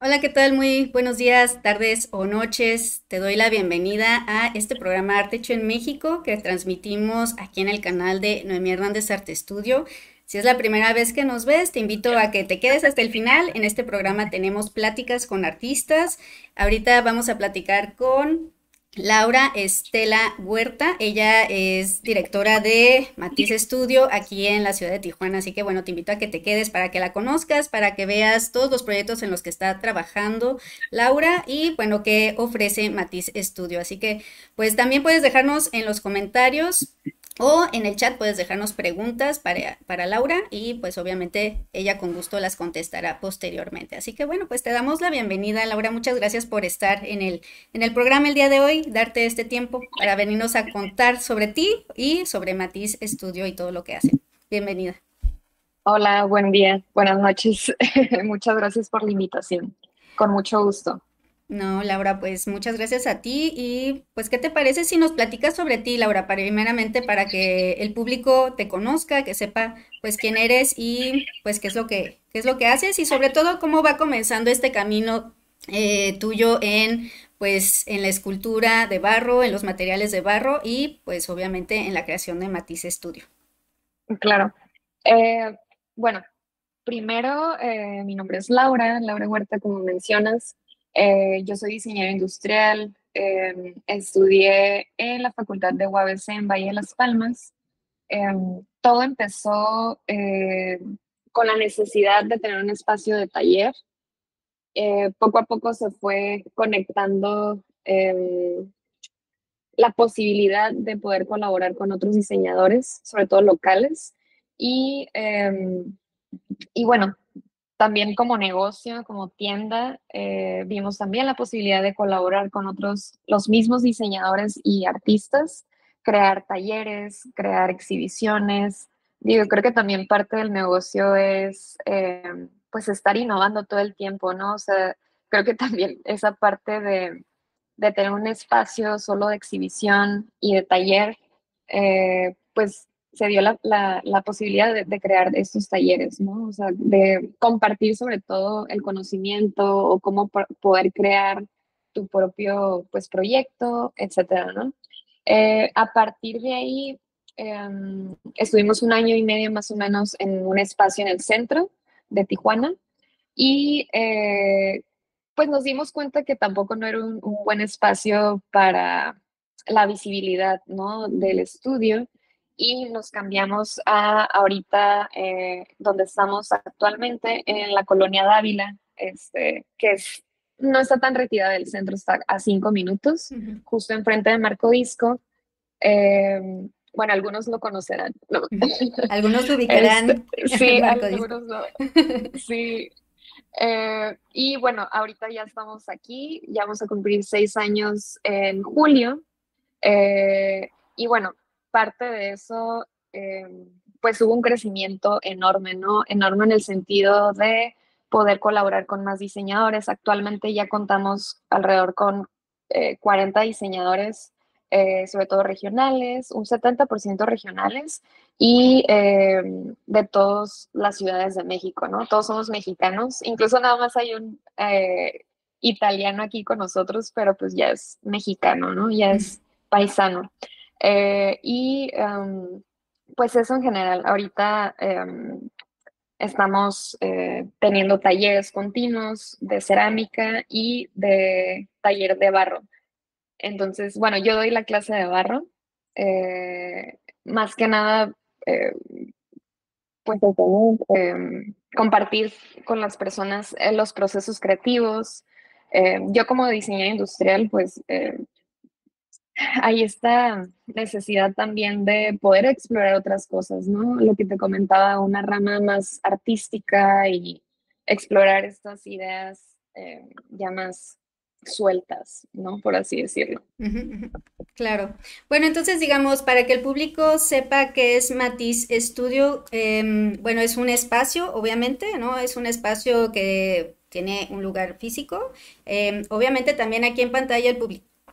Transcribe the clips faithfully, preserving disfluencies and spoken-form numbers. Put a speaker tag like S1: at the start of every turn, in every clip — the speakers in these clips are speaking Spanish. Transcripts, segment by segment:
S1: Hola, ¿qué tal? Muy buenos días, tardes o noches. Te doy la bienvenida a este programa Arte Hecho en México que transmitimos aquí en el canal de Noemí Hernández Arte Estudio. Si es la primera vez que nos ves, te invito a que te quedes hasta el final. En este programa tenemos pláticas con artistas. Ahorita vamos a platicar con Laura Estela Huerta. Ella es directora de Matiz Studio aquí en la ciudad de Tijuana. Así que bueno, te invito a que te quedes para que la conozcas, para que veas todos los proyectos en los que está trabajando Laura y bueno, qué ofrece Matiz Studio. Así que pues también puedes dejarnos en los comentarios o en el chat puedes dejarnos preguntas para, para Laura y pues obviamente ella con gusto las contestará posteriormente. Así que bueno, pues te damos la bienvenida, Laura. Muchas gracias por estar en el, en el programa el día de hoy, darte este tiempo para venirnos a contar sobre ti y sobre Matiz Studio y todo lo que hacen. Bienvenida.
S2: Hola, buen día, buenas noches. Muchas gracias por la invitación. Con mucho gusto.
S1: No, Laura, pues muchas gracias a ti y pues ¿qué te parece si nos platicas sobre ti, Laura, primeramente para que el público te conozca, que sepa pues quién eres y pues qué es lo que qué es lo que haces y sobre todo cómo va comenzando este camino eh, tuyo en pues en la escultura de barro, en los materiales de barro y pues obviamente en la creación de Matisse Studio.
S2: Claro. Eh, bueno, primero, eh, mi nombre es Laura, Laura Huerta, como mencionas. Eh, yo soy diseñadora industrial. Eh, estudié en la Facultad de U A B C en Valle de las Palmas. Eh, Todo empezó eh, con la necesidad de tener un espacio de taller. Eh, poco a poco se fue conectando em, la posibilidad de poder colaborar con otros diseñadores, sobre todo locales. Y, eh, y bueno, también como negocio, como tienda, eh, vimos también la posibilidad de colaborar con otros, los mismos diseñadores y artistas, crear talleres, crear exhibiciones. Digo, creo que también parte del negocio es eh, pues estar innovando todo el tiempo, ¿no? O sea, creo que también esa parte de de tener un espacio solo de exhibición y de taller, eh, pues se dio la, la, la posibilidad de, de, crear estos talleres, ¿no? O sea, de compartir sobre todo el conocimiento o cómo poder crear tu propio, pues, proyecto, etcétera, ¿no? Eh, a partir de ahí, eh, estuvimos un año y medio más o menos en un espacio en el centro de Tijuana y eh, pues nos dimos cuenta que tampoco no era un, un buen espacio para la visibilidad, ¿no? Del estudio y nos cambiamos a ahorita eh, donde estamos actualmente en la colonia Dávila, este, que es, no está tan retirada del centro, está a cinco minutos,
S1: Ujú,
S2: justo enfrente de Marco Disco. Eh, bueno, algunos lo conocerán, ¿no?
S1: ujú. Algunos lo
S2: Este,
S1: ubicarán
S2: sí,
S1: Marco Disco.
S2: algunos no. Sí, eh, y bueno, ahorita ya estamos aquí, ya vamos a cumplir seis años en julio. eh, y bueno, parte de eso, eh, pues hubo un crecimiento enorme, ¿no? Enorme en el sentido de poder colaborar con más diseñadores. Actualmente ya contamos alrededor con eh, cuarenta diseñadores, eh, sobre todo regionales, un setenta por ciento regionales y eh, de todas las ciudades de México, ¿no? Todos somos mexicanos, incluso nada más hay un eh, italiano aquí con nosotros, pero pues ya es mexicano, ¿no? Ya es paisano. Eh, y um, pues eso en general, ahorita um, estamos eh, teniendo talleres continuos de cerámica y de taller de barro. Entonces, bueno, yo doy la clase de barro, eh, más que nada, eh, pues eso, ¿no? Eh, compartir con las personas eh, los procesos creativos. Eh, yo como diseñadora industrial, pues eh, hay esta necesidad también de poder explorar otras cosas, ¿no? Lo que te comentaba, una rama más artística y explorar estas ideas eh, ya más sueltas, ¿no? Por así decirlo.
S1: Ujú, ujú. Claro. Bueno, entonces digamos, para que el público sepa qué es Matiz Studio, em, bueno, es un espacio, obviamente, ¿no? Es un espacio que tiene un lugar físico. Em, obviamente también aquí en pantalla el público.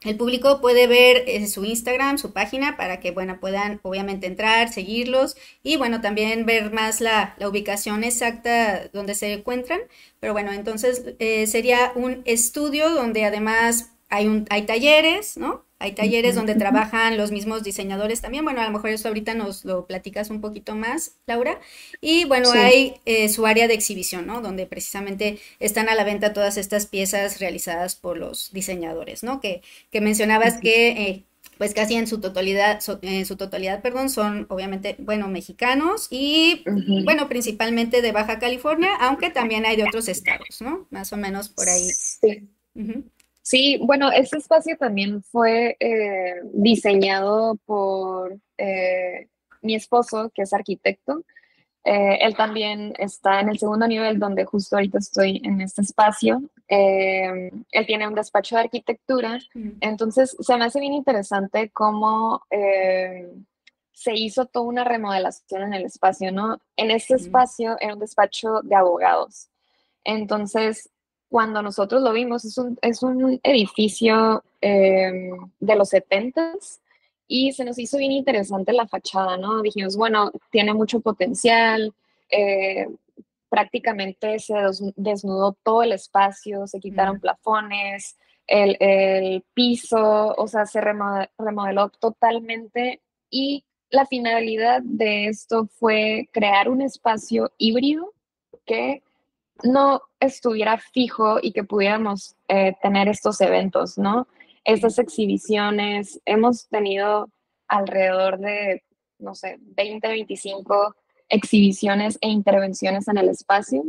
S1: el público puede ver eh, su Instagram, su página, para que, bueno, puedan obviamente entrar, seguirlos y, bueno, también ver más la, la ubicación exacta donde se encuentran. Pero bueno, entonces eh, sería un estudio donde además hay, un, hay talleres, ¿no? Hay talleres
S2: Ujú,
S1: donde
S2: ujú.
S1: trabajan los mismos diseñadores también. Bueno, a lo mejor eso ahorita nos lo platicas un poquito más, Laura. Y bueno,
S2: Sí.
S1: hay eh, su área de exhibición, ¿no? Donde precisamente están a la venta todas estas piezas realizadas por los diseñadores, ¿no? Que que mencionabas
S2: Ujú,
S1: que eh, pues casi en su totalidad, so, en su totalidad, perdón, son obviamente, bueno, mexicanos y,
S2: ujú.
S1: bueno, principalmente de Baja California, aunque también hay de otros estados, ¿no? Más o menos por ahí.
S2: Sí.
S1: Ujú,
S2: Sí, bueno, ese espacio también fue eh, diseñado por eh, mi esposo, que es arquitecto. Eh, él también está en el segundo nivel, donde justo ahorita estoy en este espacio. Eh, él tiene un despacho de arquitectura,
S1: ujú,
S2: entonces se me hace bien interesante cómo eh, se hizo toda una remodelación en el espacio, ¿no? En este
S1: ujú,
S2: espacio era un despacho de abogados. Entonces, cuando nosotros lo vimos, es un, es un edificio eh, de los setentas y se nos hizo bien interesante la fachada, ¿no? Dijimos, bueno, tiene mucho potencial, eh, prácticamente se des- desnudó todo el espacio, se quitaron
S1: ujú,
S2: plafones, el, el piso, o sea, se remode- remodeló totalmente y la finalidad de esto fue crear un espacio híbrido que no estuviera fijo y que pudiéramos eh, tener estos eventos, ¿no?
S1: ujú.
S2: Estas exhibiciones, hemos tenido alrededor de, no sé, veinte, veinticinco exhibiciones e intervenciones en el espacio.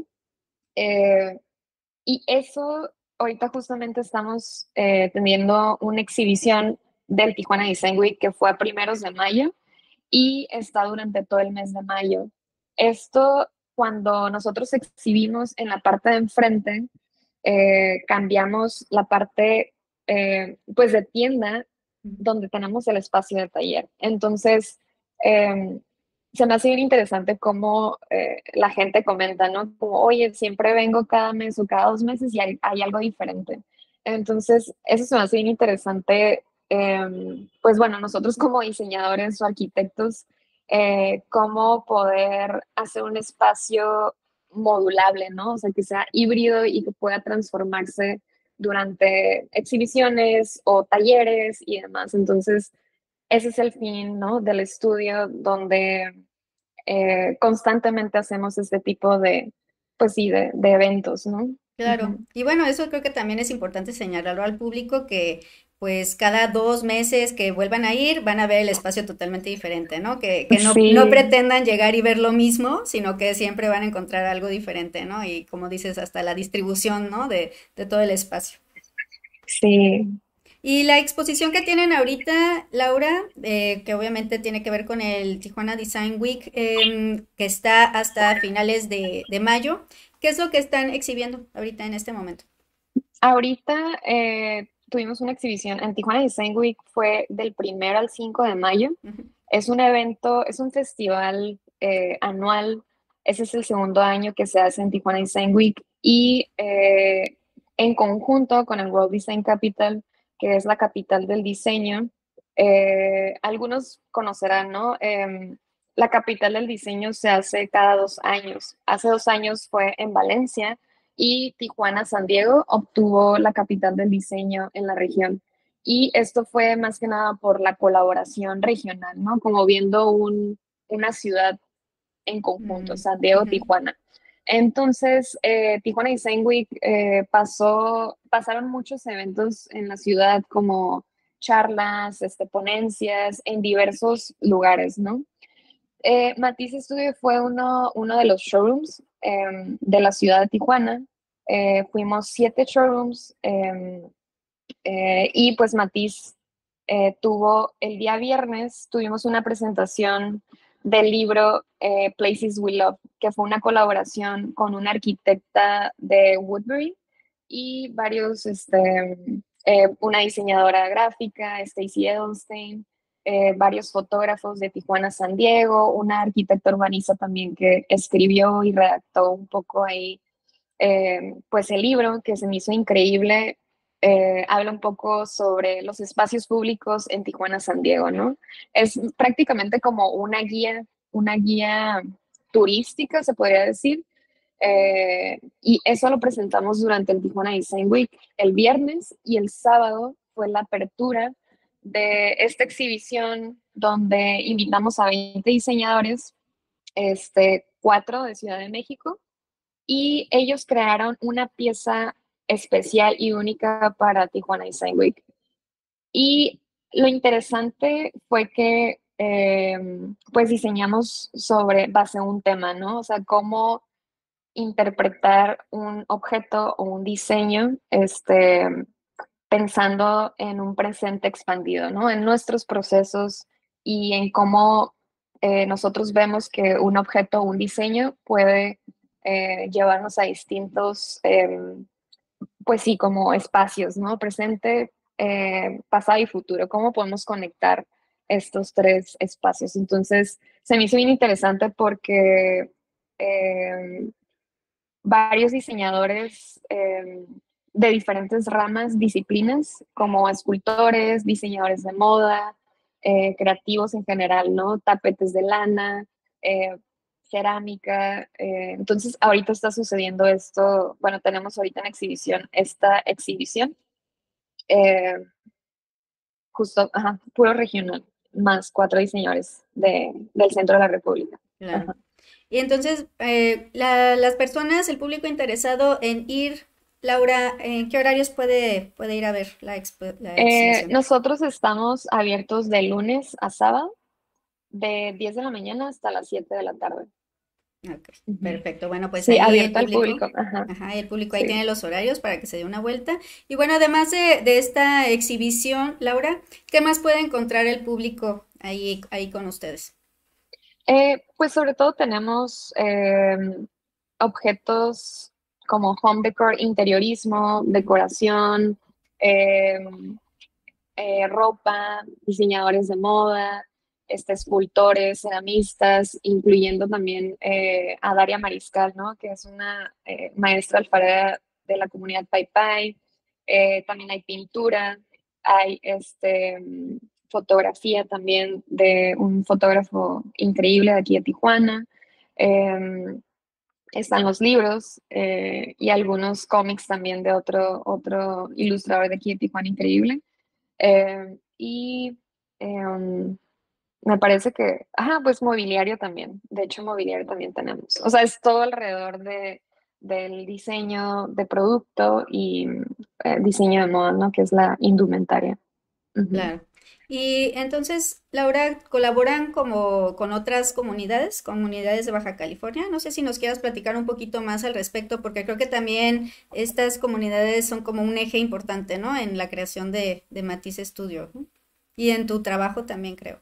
S2: Eh, y eso, ahorita justamente estamos eh, teniendo una exhibición del Tijuana Design Week que fue a primeros de mayo y está durante todo el mes de mayo. Esto, cuando nosotros exhibimos en la parte de enfrente, eh, cambiamos la parte eh, pues de tienda donde tenemos el espacio de taller. Entonces, eh, se me hace bien interesante cómo eh, la gente comenta, ¿no? Como, oye, siempre vengo cada mes o cada dos meses y hay, hay algo diferente. Entonces, eso se me hace bien interesante. Eh, pues bueno, nosotros como diseñadores o arquitectos, eh, cómo poder hacer un espacio modulable, ¿no? O sea, que sea híbrido y que pueda transformarse durante exhibiciones o talleres y demás. Entonces, ese es el fin, ¿no? Del estudio donde eh, constantemente hacemos este tipo de, pues sí, de, de eventos, ¿no?
S1: Claro.
S2: Ujú.
S1: Y bueno, eso creo que también es importante señalarlo al público que pues cada dos meses que vuelvan a ir van a ver el espacio totalmente diferente, ¿no? Que, que no, no
S2: Sí,
S1: pretendan llegar y ver lo mismo, sino que siempre van a encontrar algo diferente, ¿no? Y como dices, hasta la distribución, ¿no? De, de todo el espacio.
S2: sí.
S1: Y la exposición que tienen ahorita, Laura, eh, que obviamente tiene que ver con el Tijuana Design Week, em, que está hasta finales de, de mayo, ¿qué es lo que están exhibiendo ahorita en este momento?
S2: Ahorita eh, tuvimos una exhibición en Tijuana Design Week, fue del primero al cinco de mayo.
S1: Ujú,
S2: Es un evento, es un festival eh, anual. Ese es el segundo año que se hace en Tijuana Design Week
S1: ujú,
S2: y eh, en conjunto con el World Design Capital, que es la capital del diseño. Eh, algunos conocerán, ¿no? Em, la capital del diseño se hace cada dos años. Hace dos años fue en Valencia y Tijuana, San Diego obtuvo la capital del diseño en la región. Y esto fue más que nada por la colaboración regional, ¿no? Como viendo un, una ciudad en conjunto,
S1: mm,
S2: San Diego,
S1: ujú,
S2: Tijuana. Entonces, eh, Tijuana Design Week eh, pasó, pasaron muchos eventos en la ciudad como charlas, este, ponencias en diversos lugares, ¿no? Eh, Matisse Studio fue uno, uno de los showrooms eh, de la ciudad de Tijuana. Eh, fuimos siete showrooms eh, eh, y pues Matisse eh, tuvo el día viernes, tuvimos una presentación del libro eh, Places We Love, que fue una colaboración con una arquitecta de Woodbury y varios, este, eh, una diseñadora gráfica, Stacy Edelstein, eh, varios fotógrafos de Tijuana, San Diego, una arquitecta urbanista también que escribió y redactó un poco ahí, eh, pues el libro que se me hizo increíble. eh, habla un poco sobre los espacios públicos en Tijuana, San Diego, ¿no? Es prácticamente como una guía, una guía turística, se podría decir, eh, y eso lo presentamos durante el Tijuana Design Week el viernes, y el sábado fue la apertura de esta exhibición donde invitamos a veinte diseñadores, este, cuatro de Ciudad de México, y ellos crearon una pieza especial y única para Tijuana Design Week. Y lo interesante fue que eh, pues diseñamos sobre base a un tema, ¿no? O sea, cómo interpretar un objeto o un diseño, este, pensando en un presente expandido, ¿no? En nuestros procesos y en cómo eh, nosotros vemos que un objeto o un diseño puede eh, llevarnos a distintos, eh, pues sí, como espacios, ¿no? Presente, eh, pasado y futuro. ¿Cómo podemos conectar estos tres espacios? Entonces, se me hizo bien interesante porque eh, varios diseñadores eh, de diferentes ramas, disciplinas, como escultores, diseñadores de moda, eh, creativos en general, ¿no? Tapetes de lana, eh, cerámica. Eh, entonces, ahorita está sucediendo esto, bueno, tenemos ahorita en exhibición esta exhibición, eh, justo, ajá, puro regional, más cuatro diseñadores de, del centro de la República.
S1: Claro.
S2: Ajá.
S1: Y entonces, eh, la- las personas, el público interesado en ir, Laura, ¿en qué horarios puede, puede ir a ver la, expo- la
S2: Eh,
S1: exhibición?
S2: nosotros estamos abiertos de lunes a sábado, de diez de la mañana hasta las siete de la tarde.
S1: Ok,
S2: Ujú.
S1: perfecto. Bueno, pues
S2: Sí,
S1: ahí el
S2: abierto al
S1: público,
S2: público. Ajá,
S1: ajá, el público ahí
S2: sí.
S1: tiene los horarios para que se dé una vuelta. Y bueno, además de, de esta exhibición, Laura, ¿qué más puede encontrar el público ahí, ahí con ustedes?
S2: Eh, pues sobre todo tenemos eh, objetos como home decor, interiorismo, decoración, eh, eh, ropa, diseñadores de moda, este, escultores, ceramistas, incluyendo también eh, a Daria Mariscal, ¿no? Que es una eh, maestra alfarera de la comunidad Pai Pai. Eh, también hay pintura, hay este, mm, fotografía también de un fotógrafo increíble de aquí de Tijuana. Eh, Están los libros eh, y algunos cómics también de otro, otro ilustrador de aquí de Tijuana increíble. Eh, y em, me parece que, ajá, pues mobiliario también. De hecho, mobiliario también tenemos. O sea, es todo alrededor de, del diseño de producto y eh, diseño de moda, ¿no? Que es la indumentaria. Ujú.
S1: Claro. Y entonces, Laura, ¿colaboran como con otras comunidades, comunidades de Baja California? No sé si nos quieras platicar un poquito más al respecto, porque creo que también estas comunidades son como un eje importante, ¿no? En la creación de, de Matiz Studio, ¿no? Y en tu trabajo también creo.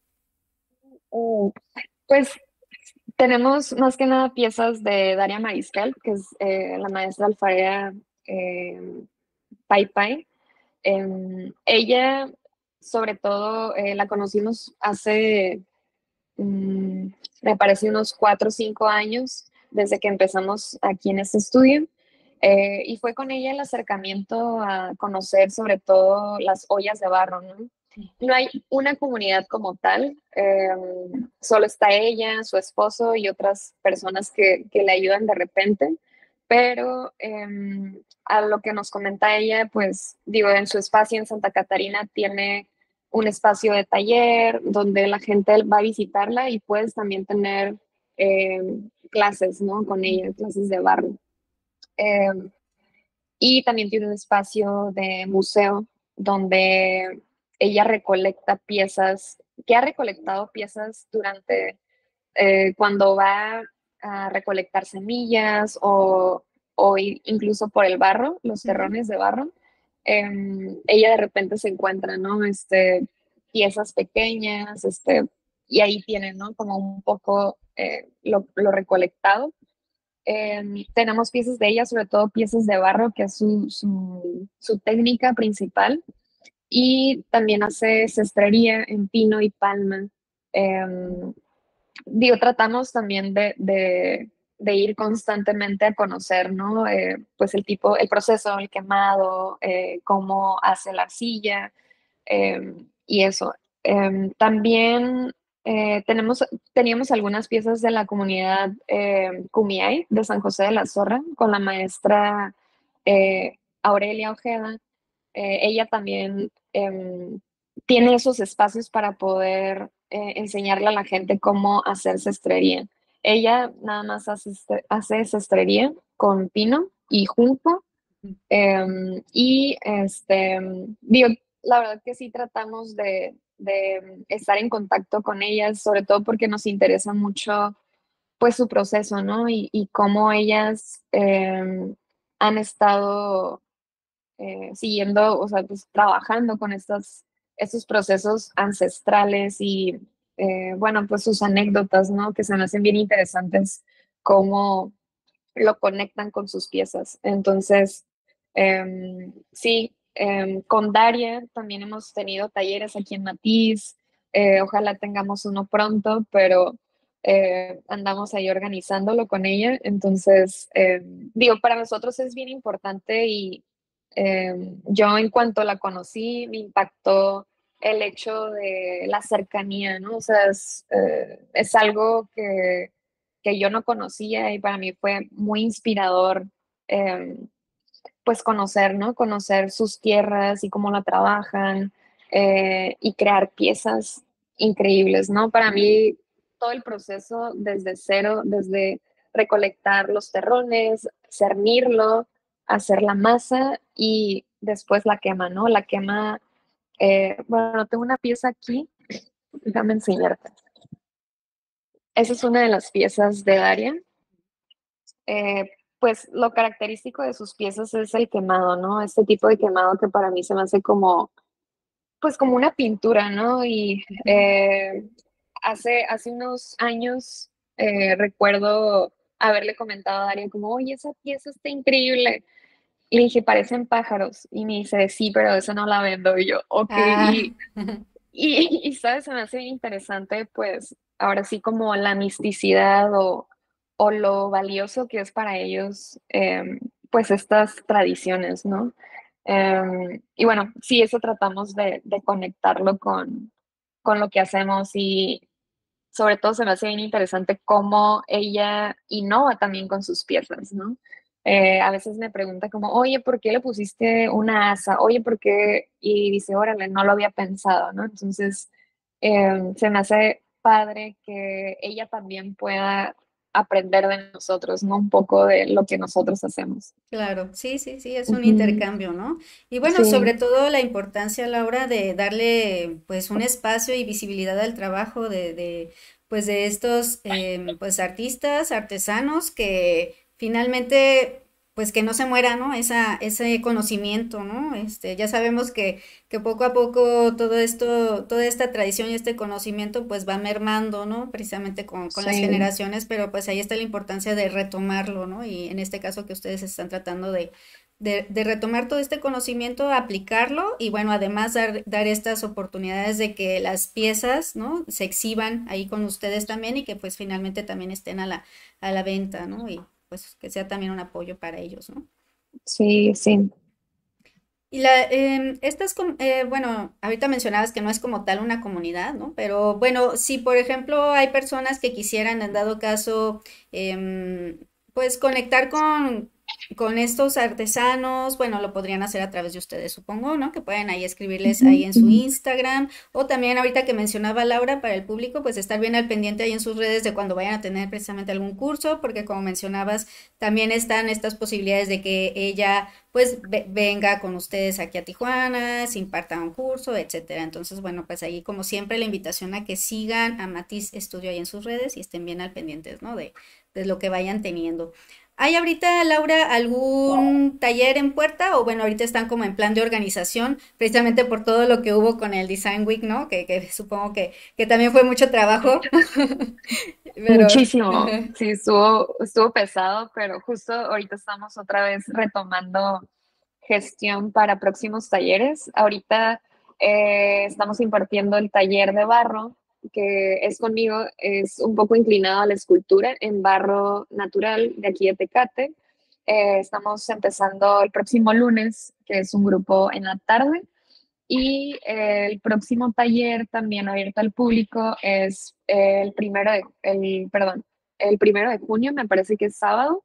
S2: Uh, pues tenemos más que nada piezas de Daria Mariscal, que es eh, la maestra alfarera eh, Pai Pai. Em, ella, sobre todo, eh, la conocimos hace, mm, me parece, unos cuatro o cinco años, desde que empezamos aquí en este estudio. Eh, y fue con ella el acercamiento a conocer sobre todo las ollas de barro, ¿no? No hay una comunidad como tal, eh, solo está ella, su esposo y otras personas que, que le ayudan de repente, pero eh, a lo que nos comenta ella, pues digo, en su espacio en Santa Catarina tiene un espacio de taller donde la gente va a visitarla y puedes también tener eh, clases, ¿no? Con ella, clases de barro. Eh, y también tiene un espacio de museo donde ella recolecta piezas, que ha recolectado piezas durante eh, cuando va a recolectar semillas o, o incluso por el barro, los
S1: Ujú.
S2: terrones de barro. Eh, ella de repente se encuentra, ¿no? Este, piezas pequeñas, este, y ahí tiene, ¿no? Como un poco eh, lo, lo recolectado. Eh, tenemos piezas de ella, sobre todo piezas de barro, que es su, su, su técnica principal. Y también hace cestrería en pino y palma. Eh, Digo, tratamos también de, de, de ir constantemente a conocer, ¿no? Eh, pues el tipo, el proceso, el quemado, eh, cómo hace la arcilla, eh, y eso. Eh, también eh, tenemos, teníamos algunas piezas de la comunidad eh, Kumiai de San José de la Zorra con la maestra eh, Aurelia Ojeda. Eh, ella también eh, tiene esos espacios para poder eh, enseñarle a la gente cómo hacer cestrería. Ella nada más hace, hace cestrería con pino y junco. Eh, y este, digo, la verdad que sí tratamos de, de estar en contacto con ellas, sobre todo porque nos interesa mucho pues su proceso, ¿no? Y, y cómo ellas eh, han estado eh, siguiendo, o sea, pues trabajando con estos, estos procesos ancestrales y, eh, bueno, pues sus anécdotas, ¿no? Que se me hacen bien interesantes, cómo lo conectan con sus piezas. Entonces, eh, sí, eh, con Daria también hemos tenido talleres aquí en Matiz. Eh, ojalá tengamos uno pronto, pero eh, andamos ahí organizándolo con ella. Entonces, eh, digo, para nosotros es bien importante y eh, yo en cuanto la conocí me impactó el hecho de la cercanía, ¿no? O sea, es, eh, es algo que que yo no conocía y para mí fue muy inspirador, eh, pues conocer, ¿no? Conocer sus tierras y cómo la trabajan eh, y crear piezas increíbles, ¿no? Para mí todo el proceso desde cero, desde recolectar los terrones, cernirlo, hacer la masa y después la quema, ¿no? La quema, eh, bueno, tengo una pieza aquí, déjame enseñarte. Esa es una de las piezas de Daria. Eh, pues lo característico de sus piezas es el quemado, ¿no? Este tipo de quemado que para mí se me hace como, pues como una pintura, ¿no? Y eh, hace, hace unos años eh, recuerdo haberle comentado a Daria como, oye, esa pieza está increíble. Y le dije, parecen pájaros. Y me dice, sí, pero eso no la vendo. Y yo, ok.
S1: Ah,
S2: Y, y, y, ¿sabes? Se me hace interesante, pues, ahora sí como la misticidad o, o lo valioso que es para ellos, eh, pues, estas tradiciones, ¿no? Eh, y bueno, sí, eso tratamos de, de conectarlo con, con lo que hacemos y sobre todo se me hace bien interesante cómo ella innova también con sus piezas, ¿no? Eh, a veces me pregunta como, oye, ¿por qué le pusiste una asa? Oye, ¿por qué? Y dice, órale, no lo había pensado, ¿no? Entonces, eh, se me hace padre que ella también pueda aprender de nosotros, ¿no? Un poco de lo que nosotros hacemos.
S1: claro, sí, sí, sí, es un
S2: Ujú.
S1: intercambio, ¿no? Y bueno, sobre
S2: Sí,
S1: todo la importancia, Laura, de darle pues un espacio y visibilidad al trabajo de, de pues de estos em, pues artistas, artesanos que finalmente pues que no se muera, ¿no? Esa, ese conocimiento, ¿no? Este, ya sabemos que, que poco a poco todo esto, toda esta tradición y este conocimiento pues va mermando, ¿no? Precisamente con, con las
S2: sí,
S1: generaciones, pero pues ahí está la importancia de retomarlo, ¿no? Y en este caso que ustedes están tratando de, de, de retomar todo este conocimiento, aplicarlo y bueno, además dar, dar estas oportunidades de que las piezas, ¿no? Se exhiban ahí con ustedes también y que pues finalmente también estén a la, a la venta, ¿no? Y pues que sea también un apoyo para ellos, ¿no?
S2: sí, sí.
S1: Y la, em, estas, com- eh, bueno, ahorita mencionabas que no es como tal una comunidad, ¿no? Pero bueno, si por ejemplo hay personas que quisieran, en dado caso, em, pues conectar con, con estos artesanos, bueno, lo podrían hacer a través de ustedes, supongo, ¿no? Que pueden ahí escribirles
S2: Ujú,
S1: ahí en su
S2: ujú.
S1: Instagram, o también ahorita que mencionaba Laura para el público, pues estar bien al pendiente ahí en sus redes de cuando vayan a tener precisamente algún curso, porque como mencionabas, también están estas posibilidades de que ella pues ve- venga con ustedes aquí a Tijuana, se imparta un curso, etcétera. Entonces, bueno, pues ahí como siempre la invitación a que sigan a Matiz Estudio ahí en sus redes y estén bien al pendientes, ¿no? De, de lo que vayan teniendo. ¿Hay ahorita, Laura, algún taller en puerta? O bueno, ahorita están como en plan de organización, precisamente por todo lo que hubo con el Design Week, ¿no? Que, que supongo que, que también fue mucho trabajo, pero
S2: Muchísimo, sí, estuvo, estuvo pesado, pero justo ahorita estamos otra vez retomando gestión para próximos talleres. Ahorita eh, estamos impartiendo el taller de barro que es conmigo es un poco inclinado a la escultura en barro natural de aquí de Tecate. Eh, estamos empezando el próximo lunes, que es un grupo en la tarde. Y eh, el próximo taller también abierto al público es el primero de, el, perdón, el primero de junio, me parece que es sábado.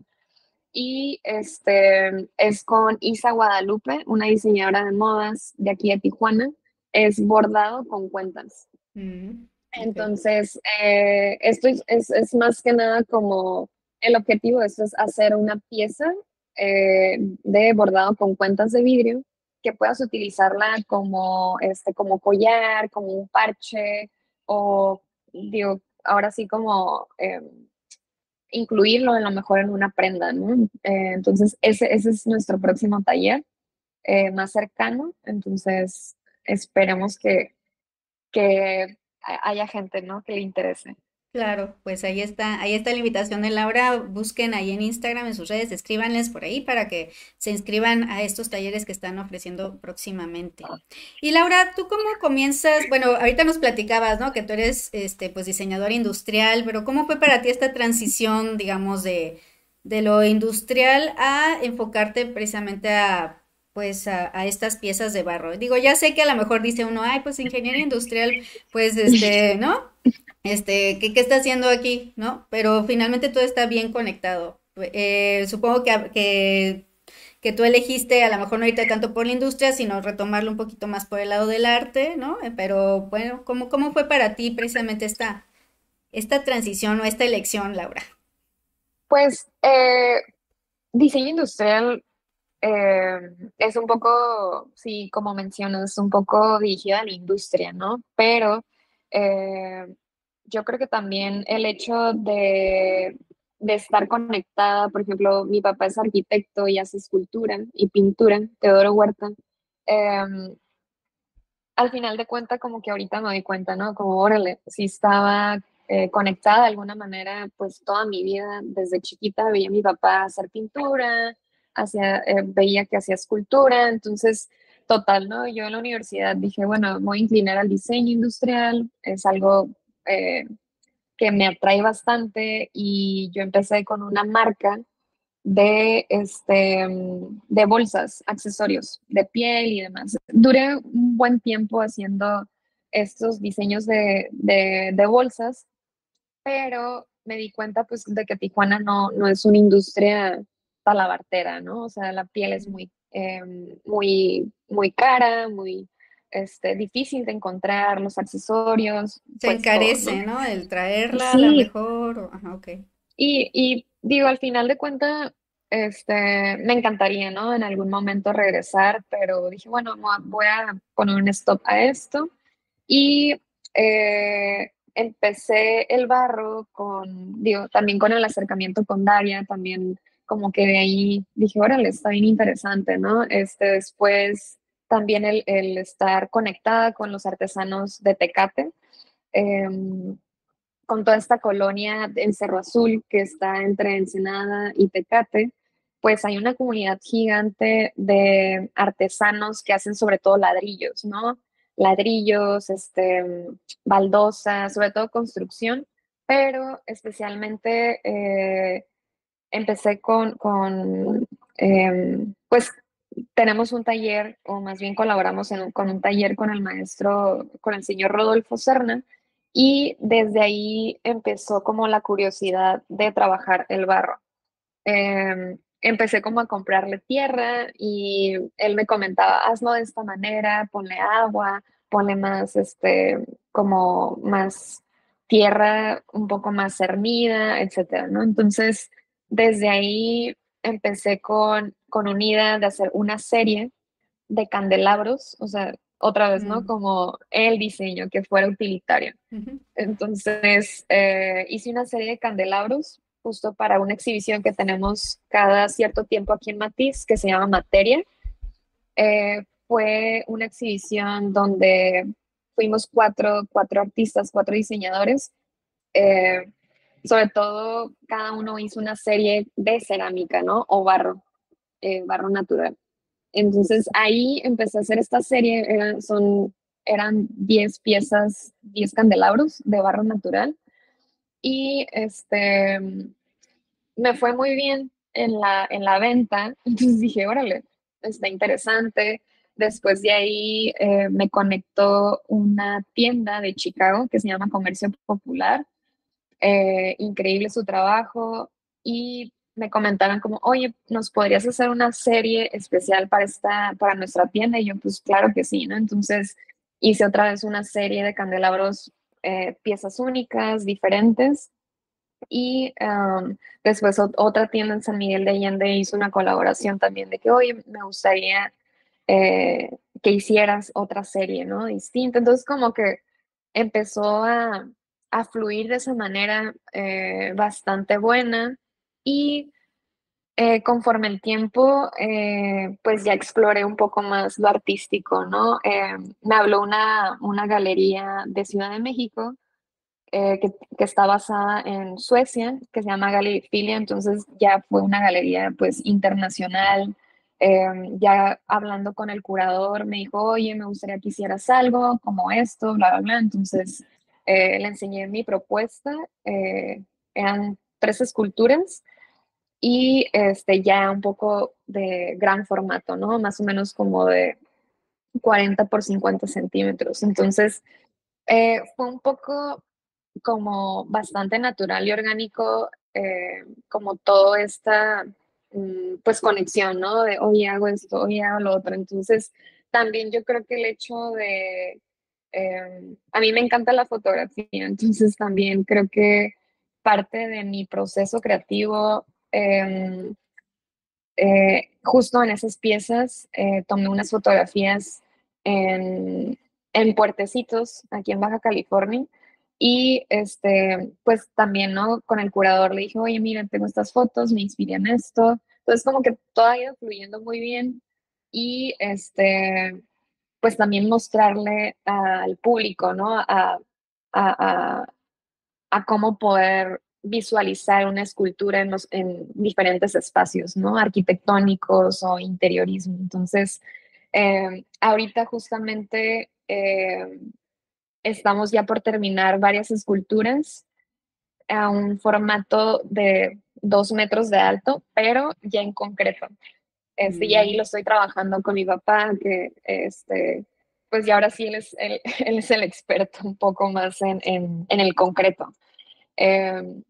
S2: Y este es con Isa Guadalupe, una diseñadora de modas de aquí de Tijuana. Es bordado con cuentas.
S1: Mm, ok.
S2: Entonces, eh, esto es, es, es más que nada como el objetivo de esto es hacer una pieza eh, de bordado con cuentas de vidrio que puedas utilizarla como, este, como collar, como un parche o, digo, ahora sí como eh, incluirlo a lo mejor en una prenda, ¿no? Eh, entonces, ese, ese es nuestro próximo taller eh, más cercano. Entonces, esperemos que que haya gente, ¿no? Que le interese.
S1: Claro, pues ahí está, ahí está la invitación de Laura. Busquen ahí en Instagram, en sus redes, escríbanles por ahí para que se inscriban a estos talleres que están ofreciendo próximamente. Y Laura, ¿tú cómo comienzas? Bueno, ahorita nos platicabas, ¿no? Que tú eres, este, pues diseñadora industrial, pero ¿cómo fue para ti esta transición, digamos, de, de lo industrial a enfocarte precisamente a, pues, a, a estas piezas de barro? Digo, ya sé que a lo mejor dice uno, ay, pues ingeniería industrial, pues, este, ¿no? Este, ¿qué, qué está haciendo aquí? ¿No? Pero finalmente todo está bien conectado. Eh, supongo que, que, que tú elegiste a lo mejor no irte tanto por la industria, sino retomarlo un poquito más por el lado del arte, ¿no? Eh, Pero bueno, ¿cómo, cómo fue para ti precisamente esta, esta transición o esta elección, Laura?
S2: Pues eh, diseño industrial eh, es un poco, sí, como mencionas, un poco dirigido a la industria, ¿no? Pero eh, yo creo que también el hecho de, de estar conectada, por ejemplo, mi papá es arquitecto y hace escultura y pintura, Teodoro Huerta. eh, Al final de cuentas, como que ahorita me doy cuenta, ¿no? Como, órale, sí estaba eh, conectada de alguna manera, pues toda mi vida, desde chiquita veía a mi papá hacer pintura, hacía, eh, veía que hacía escultura, entonces, total, ¿no? Yo en la universidad dije, bueno, me voy a inclinar al diseño industrial, es algo eh, que me atrae bastante y yo empecé con una marca de, este, de bolsas, accesorios de piel y demás. Duré un buen tiempo haciendo estos diseños de, de, de bolsas, pero me di cuenta pues de que Tijuana no, no es una industria talabartera, ¿no? O sea, la piel es muy, eh, muy, muy cara, muy este, difícil de encontrar, los accesorios,
S1: Se
S2: pues todo, ¿no?
S1: encarece, ¿no? El traerla a lo
S2: Sí,
S1: mejor, o- ajá, ok.
S2: y, y digo, al final de cuentas, este, me encantaría, ¿no? En algún momento regresar, pero dije, bueno, mo- voy a poner un stop a esto. Y eh, empecé el barro con, digo, también con el acercamiento con Daria, también como que de ahí dije, órale, está bien interesante, ¿no? Este, después también el, el estar conectada con los artesanos de Tecate. em, con toda esta colonia en Cerro Azul que está entre Ensenada y Tecate, pues hay una comunidad gigante de artesanos que hacen sobre todo ladrillos, ¿no? Ladrillos, este, baldosas, sobre todo construcción, pero especialmente eh, empecé con, con eh, pues tenemos un taller, o más bien colaboramos en un- con un taller con el maestro, con el señor Rodolfo Serna, y desde ahí empezó como la curiosidad de trabajar el barro. Eh, Empecé como a comprarle tierra y él me comentaba, hazlo de esta manera, ponle agua, ponle más, este, como más tierra un poco más cernida, etcétera, ¿no? Entonces, desde ahí empecé con, con una idea de hacer una serie de candelabros, o sea, otra vez, ¿no?
S1: Mm,
S2: Como el diseño que fuera utilitario.
S1: ujú.
S2: Entonces, eh, hice una serie de candelabros justo para una exhibición que tenemos cada cierto tiempo aquí en Matiz, que se llama Materia. Eh, fue una exhibición donde fuimos cuatro, cuatro artistas, cuatro diseñadores. Eh, Sobre todo, cada uno hizo una serie de cerámica, ¿no? O barro, eh, barro natural. Entonces ahí empecé a hacer esta serie, eran- son eran diez piezas, diez candelabros de barro natural. Y este, me fue muy bien en la, en la venta, entonces dije, órale, está interesante. Después de ahí eh, me conectó una tienda de Chicago que se llama Comercio Popular. Eh, increíble su trabajo y me comentaron como, oye, ¿nos podrías hacer una serie especial para esta, para nuestra tienda? Y yo, pues claro que sí, ¿no? Entonces hice otra vez una serie de candelabros, eh, piezas únicas, diferentes. Y um, después ot- otra tienda en San Miguel de Allende hizo una colaboración también de que, oye, me gustaría eh, que hicieras otra serie, ¿no? Distinta. Entonces como que empezó a, a fluir de esa manera eh, bastante buena y eh, conforme el tiempo, eh, pues ya exploré un poco más lo artístico, ¿no? Eh, me habló una, una galería de Ciudad de México eh, que, que está basada en Suecia, que se llama Galerifilia, entonces ya fue una galería pues internacional. Eh, ya hablando con el curador me dijo, oye, me gustaría que hicieras algo como esto, bla, bla, bla. Entonces eh, le enseñé mi propuesta, eh, eran tres esculturas y este, ya un poco de gran formato, ¿no? Más o menos como de cuarenta por cincuenta centímetros. Entonces, eh, fue un poco como bastante natural y orgánico, eh, como toda esta, mm, pues, conexión, ¿no? De, oye, hago esto, oye, hago lo otro. Entonces, también yo creo que el hecho de, eh, a mí me encanta la fotografía, entonces también creo que parte de mi proceso creativo, eh, eh, justo en esas piezas, eh, tomé unas fotografías en, en puertecitos aquí en Baja California y este, pues también, ¿no? Con el curador le dije, oye, mira, tengo estas fotos, me inspiré en esto. Entonces como que todo ha ido fluyendo muy bien y este, pues también mostrarle al público, ¿no? A, a, a, a cómo poder visualizar una escultura en, los, en diferentes espacios, ¿no? Arquitectónicos o interiorismo. Entonces, eh, ahorita justamente eh, estamos ya por terminar varias esculturas a un formato de dos metros de alto, pero ya en concreto. Este, y ahí
S1: Mm.
S2: lo estoy trabajando con mi papá, que este, pues ya ahora sí él es, él, él es el experto un poco más en, en, en el concreto. Eh,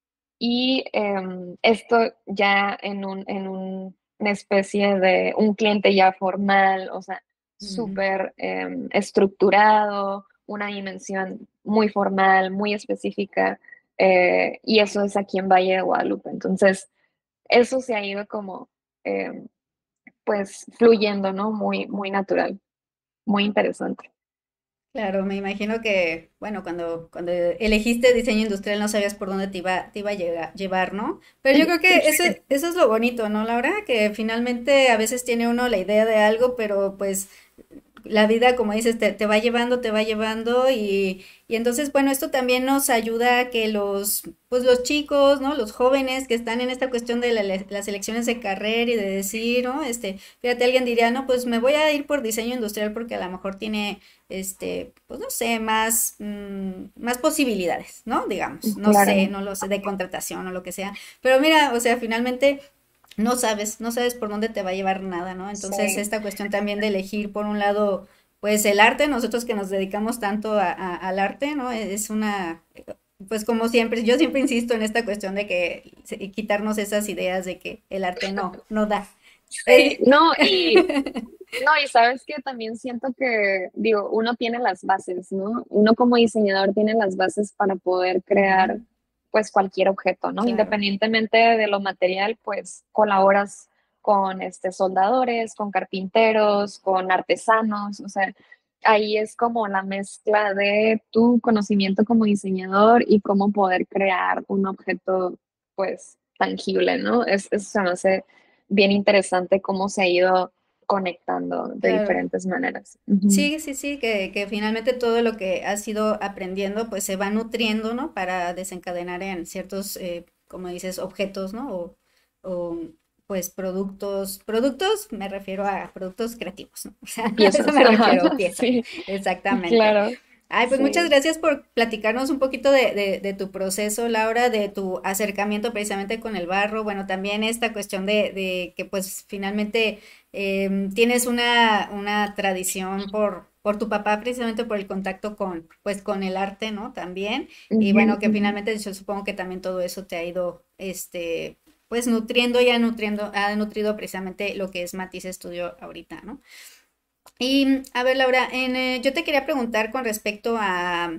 S2: y eh, esto ya en, un, en un, una especie de un cliente ya formal, o sea,
S1: Ujú.
S2: súper eh, estructurado, una dimensión muy formal, muy específica, eh, y eso es aquí en Valle de Guadalupe. Entonces, eso se ha ido como, eh, pues, fluyendo, ¿no? Muy, muy natural, muy interesante.
S1: Claro, me imagino que, bueno, cuando, cuando elegiste diseño industrial no sabías por dónde te iba, te iba a llega- llevar, ¿no? Pero yo creo que eso, eso es lo bonito, ¿no, Laura? Que finalmente a veces tiene uno la idea de algo, pero pues la vida, como dices, te, te va llevando, te va llevando y, y entonces, bueno, esto también nos ayuda a que los, pues los chicos, ¿no? Los jóvenes que están en esta cuestión de la- las elecciones de carrera y de decir, ¿no? Este, fíjate, alguien diría, no, pues me voy a ir por diseño industrial porque a lo mejor tiene, este, pues no sé, más, mm, más posibilidades, ¿no? Digamos, no sé,
S2: Claro,
S1: no lo sé, de contratación o lo que sea. Pero mira, o sea, finalmente no sabes, no sabes por dónde te va a llevar nada, ¿no? Entonces,
S2: sí,
S1: esta cuestión también de elegir, por un lado, pues el arte, nosotros que nos dedicamos tanto a- a- al arte, ¿no? Es una, pues como siempre, yo siempre insisto en esta cuestión de que se- quitarnos esas ideas de que el arte no, no da.
S2: sí,
S1: Eh,
S2: no, y no, y sabes que también siento que, digo, uno tiene las bases, ¿no? Uno como diseñador tiene las bases para poder crear,
S1: Ujú,
S2: pues, cualquier objeto, ¿no?
S1: claro.
S2: Independientemente de lo material, pues, colaboras con, este, soldadores, con carpinteros, con artesanos, o sea, ahí es como la mezcla de tu conocimiento como diseñador y cómo poder crear un objeto, pues, tangible, ¿no? Es, eso se me hace bien interesante cómo se ha ido conectando de
S1: Claro.
S2: diferentes maneras. Ujú.
S1: Sí, sí, sí, que, que finalmente todo lo que has ido aprendiendo pues se va nutriendo, ¿no? Para desencadenar en ciertos, eh, como dices, objetos, ¿no? O, o pues productos, productos, me refiero a productos creativos, ¿no? O sea, a eso
S2: Piezas,
S1: me
S2: ajá,
S1: refiero, piezas,
S2: sí,
S1: exactamente.
S2: claro,
S1: Ay, pues muchas
S2: sí.
S1: gracias por platicarnos un poquito de, de, de tu proceso, Laura, de tu acercamiento precisamente con el barro. Bueno, también esta cuestión de, de que pues finalmente em, tienes una, una tradición por, por tu papá, precisamente por el contacto con, pues, con el arte, ¿no? También. Y
S2: Ujú,
S1: bueno, que
S2: ujú.
S1: finalmente yo supongo que también todo eso te ha ido, este, pues nutriendo y ha nutriendo, ha nutrido precisamente lo que es Matiz Estudio ahorita, ¿no? Y a ver, Laura, en, eh, yo te quería preguntar con respecto a,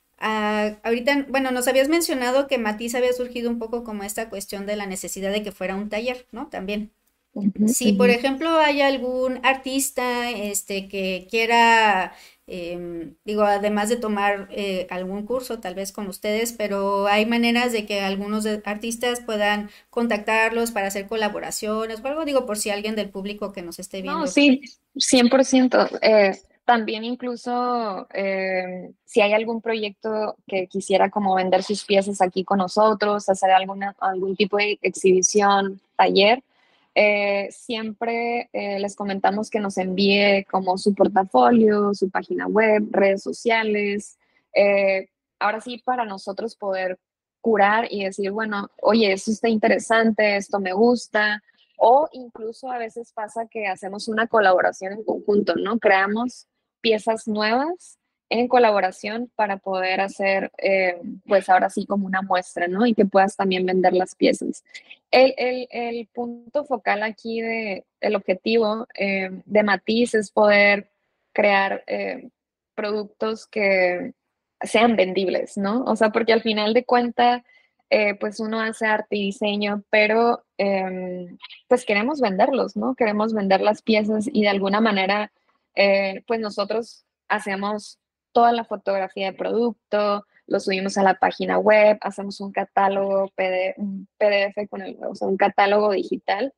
S1: a- ahorita, bueno, nos habías mencionado que Matiz había surgido un poco como esta cuestión de la necesidad de que fuera un taller, ¿no? También.
S2: Ujú,
S1: Si, por
S2: ujú.
S1: ejemplo, hay algún artista, este, que quiera, em, digo, además de tomar eh, algún curso, tal vez con ustedes, pero hay maneras de que algunos de- artistas puedan contactarlos para hacer colaboraciones o algo, digo, por si alguien del público que nos esté
S2: No,
S1: viendo.
S2: sí, cien por ciento. Eh, también incluso eh, si hay algún proyecto que quisiera como vender sus piezas aquí con nosotros, hacer alguna, algún tipo de exhibición, taller, eh, siempre eh, les comentamos que nos envíe como su portafolio, su página web, redes sociales. eh, Ahora sí, para nosotros poder curar y decir, bueno, oye, esto está interesante, esto me gusta, o incluso a veces pasa que hacemos una colaboración en conjunto, ¿no? Creamos piezas nuevas en colaboración para poder hacer, eh, pues ahora sí, como una muestra, ¿no? Y que puedas también vender las piezas. El, el, el punto focal aquí de, el objetivo eh, de Matiz es poder crear eh, productos que sean vendibles, ¿no? O sea, porque al final de cuentas, eh, pues uno hace arte y diseño, pero eh, pues queremos venderlos, ¿no? Queremos vender las piezas y de alguna manera, eh, pues nosotros hacemos toda la fotografía de producto, lo subimos a la página web, hacemos un catálogo P D, un P D F con el, o sea, un catálogo digital,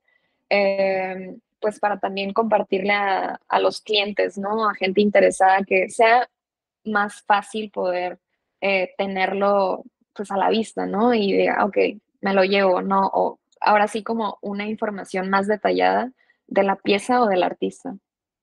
S2: eh, pues para también compartirle a, a los clientes, ¿no? A gente interesada que sea más fácil poder eh, tenerlo pues a la vista, ¿no? Y diga, ok, me lo llevo, ¿no? O ahora sí como una información más detallada de la pieza o del artista.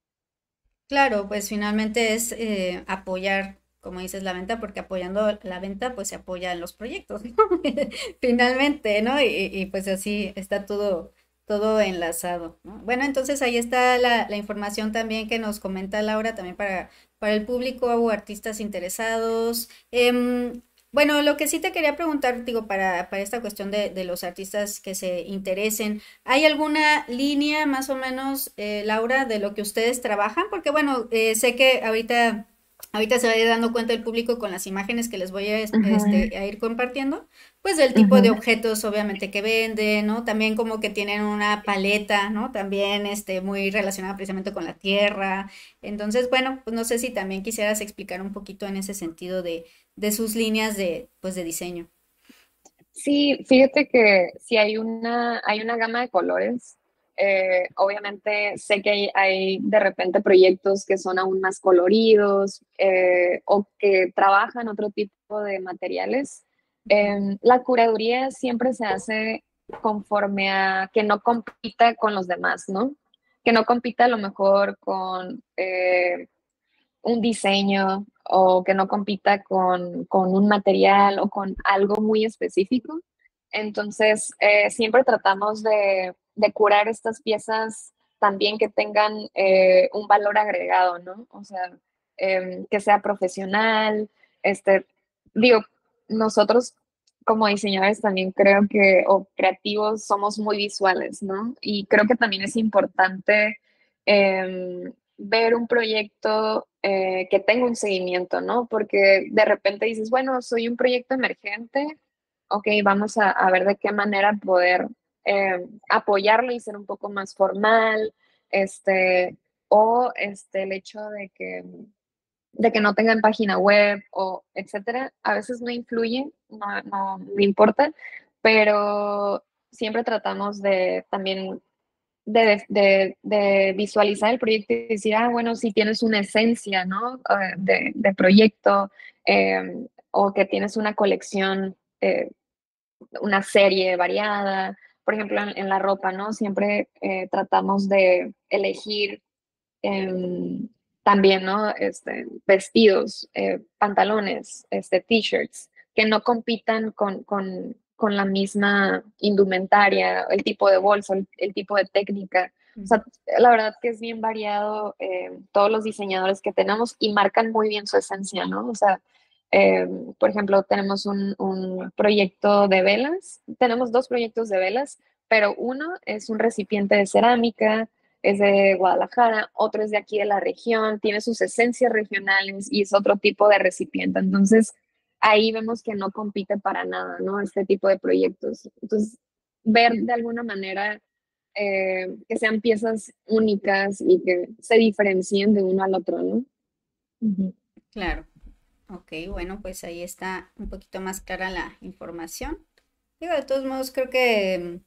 S1: Claro, pues finalmente es eh, apoyar, como dices, la venta, porque apoyando la venta, pues se apoyan los proyectos, ¿no? Finalmente, ¿no? Y, y, pues así está todo, todo enlazado, ¿no? Bueno, entonces ahí está la, la información también que nos comenta Laura, también para, para el público o artistas interesados. Em, bueno, lo que sí te quería preguntar, digo, para, para esta cuestión de, de los artistas que se interesen. ¿Hay alguna línea más o menos, eh, Laura, de lo que ustedes trabajan? Porque bueno, eh, sé que ahorita, ahorita se va a ir dando cuenta el público con las imágenes que les voy a, es-
S2: Ujú,
S1: este, a ir compartiendo, pues del tipo de
S2: ujú.
S1: objetos obviamente que venden, ¿no? También como que tienen una paleta, ¿no? También este, muy relacionada precisamente con la tierra. Entonces, bueno, pues no sé si también quisieras explicar un poquito en ese sentido de, de sus líneas de, pues, de diseño.
S2: Sí, fíjate que sí hay una, hay una gama de colores. Eh, obviamente sé que hay, hay de repente proyectos que son aún más coloridos eh, o que trabajan otro tipo de materiales. Em, la curaduría siempre se hace conforme a que no compita con los demás, ¿no? Que no compita a lo mejor con eh, un diseño o que no compita con, con un material o con algo muy específico. Entonces, eh, siempre tratamos de, de curar estas piezas también que tengan eh, un valor agregado, ¿no? O sea, eh, que sea profesional. Este, digo, nosotros como diseñadores también creo que, o creativos, somos muy visuales, ¿no? Y creo que también es importante eh, ver un proyecto eh, que tenga un seguimiento, ¿no? Porque de repente dices, bueno, soy un proyecto emergente, ok, vamos a, a ver de qué manera poder eh, apoyarlo y ser un poco más formal, este, o este, el hecho de que, de que no tengan página web o etcétera, a veces no influye, no, no, no importa, pero siempre tratamos de también de, de, de, visualizar el proyecto y decir, ah, bueno, si tienes una esencia, ¿no? Uh, de, de, proyecto eh, o que tienes una colección, eh, una serie variada, por ejemplo, en, en la ropa, ¿no? Siempre eh, tratamos de elegir em, también, ¿no? Este, vestidos, eh, pantalones, este, t-shirts, que no compitan con, con, con la misma indumentaria, el tipo de bolso, el, el tipo de técnica. O sea, la verdad que es bien variado eh, todos los diseñadores que tenemos y marcan muy bien su esencia, ¿no? O sea, eh, por ejemplo, tenemos un, un proyecto de velas, tenemos dos proyectos de velas, pero uno es un recipiente de cerámica, es de Guadalajara, otro es de aquí de la región, tiene sus esencias regionales y es otro tipo de recipiente. Entonces, ahí vemos que no compite para nada, ¿no? Este tipo de proyectos. Entonces, ver de alguna manera eh, que sean piezas únicas y que se diferencien de uno al otro, ¿no? Ujú.
S1: Claro. Ok, bueno, pues ahí está un poquito más clara la información. Digo, de todos modos, creo que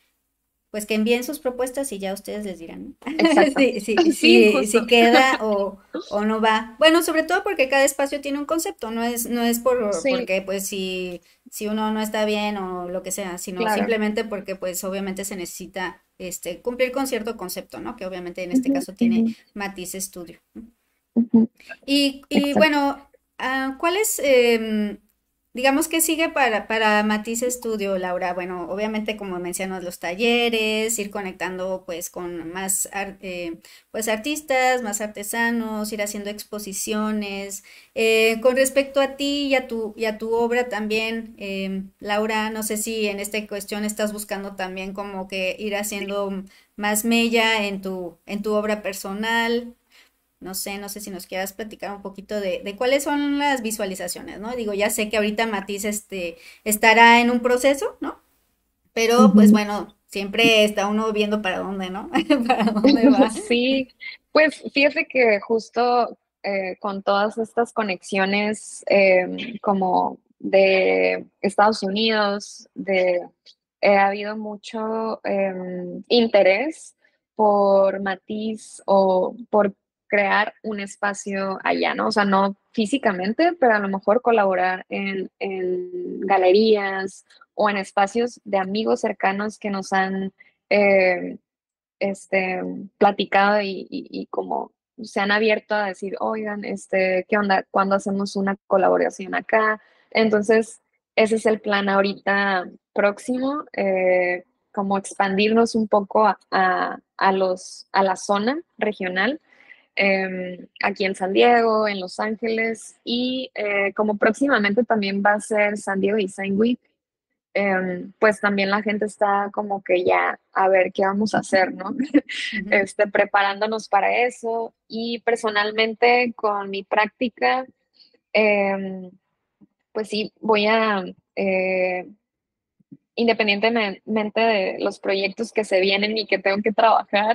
S1: pues que envíen sus propuestas y ya ustedes les dirán, ¿no?
S2: Exacto.
S1: si, si,
S2: Sí,
S1: si,
S2: justo.
S1: si queda o, o no va. Bueno, sobre todo porque cada espacio tiene un concepto, no es, no es por,
S2: Sí,
S1: porque pues si, si uno no está bien o lo que sea, sino
S2: claro.
S1: simplemente porque pues obviamente se necesita este, cumplir con cierto concepto, ¿no? Que obviamente en este
S2: Ujú,
S1: caso tiene
S2: ujú,
S1: Matiz Estudio.
S2: ujú.
S1: Y, y
S2: Exacto.
S1: bueno, ah, ¿cuál es, em, digamos que sigue para, para Matiz Estudio, Laura? Bueno, obviamente como mencionas los talleres, ir conectando pues con más ar- eh, pues artistas, más artesanos, ir haciendo exposiciones. Eh, con respecto a ti y a tu, y a tu obra también, em, Laura, no sé si en esta cuestión estás buscando también como que ir haciendo más mella en tu, en tu obra personal. No sé, no sé si nos quieras platicar un poquito de, de cuáles son las visualizaciones, ¿no? Digo, ya sé que ahorita Matiz este, estará en un proceso, ¿no? Pero pues
S2: Ujú.
S1: bueno, siempre está uno viendo para dónde, ¿no? Para dónde va.
S2: Sí, pues fíjate que justo eh, con todas estas conexiones eh, como de Estados Unidos, de, eh, ha habido mucho eh, interés por Matiz o por crear un espacio allá, ¿no? O sea, no físicamente, pero a lo mejor colaborar en, en galerías o en espacios de amigos cercanos que nos han... eh, este, platicado y, y, y como se han abierto a decir, oigan, este, ¿qué onda? ¿Cuándo hacemos una colaboración acá? Entonces, ese es el plan ahorita próximo, eh, como expandirnos un poco a, a, a los, a la zona regional, eh, aquí en San Diego, en Los Ángeles, y eh, como próximamente también va a ser San Diego Design Week, em, pues también la gente está como que ya a ver qué vamos a hacer, ¿no?
S1: Ujú.
S2: Este, preparándonos para eso y personalmente con mi práctica, em, pues sí, voy a, eh, independientemente de los proyectos que se vienen y que tengo que trabajar,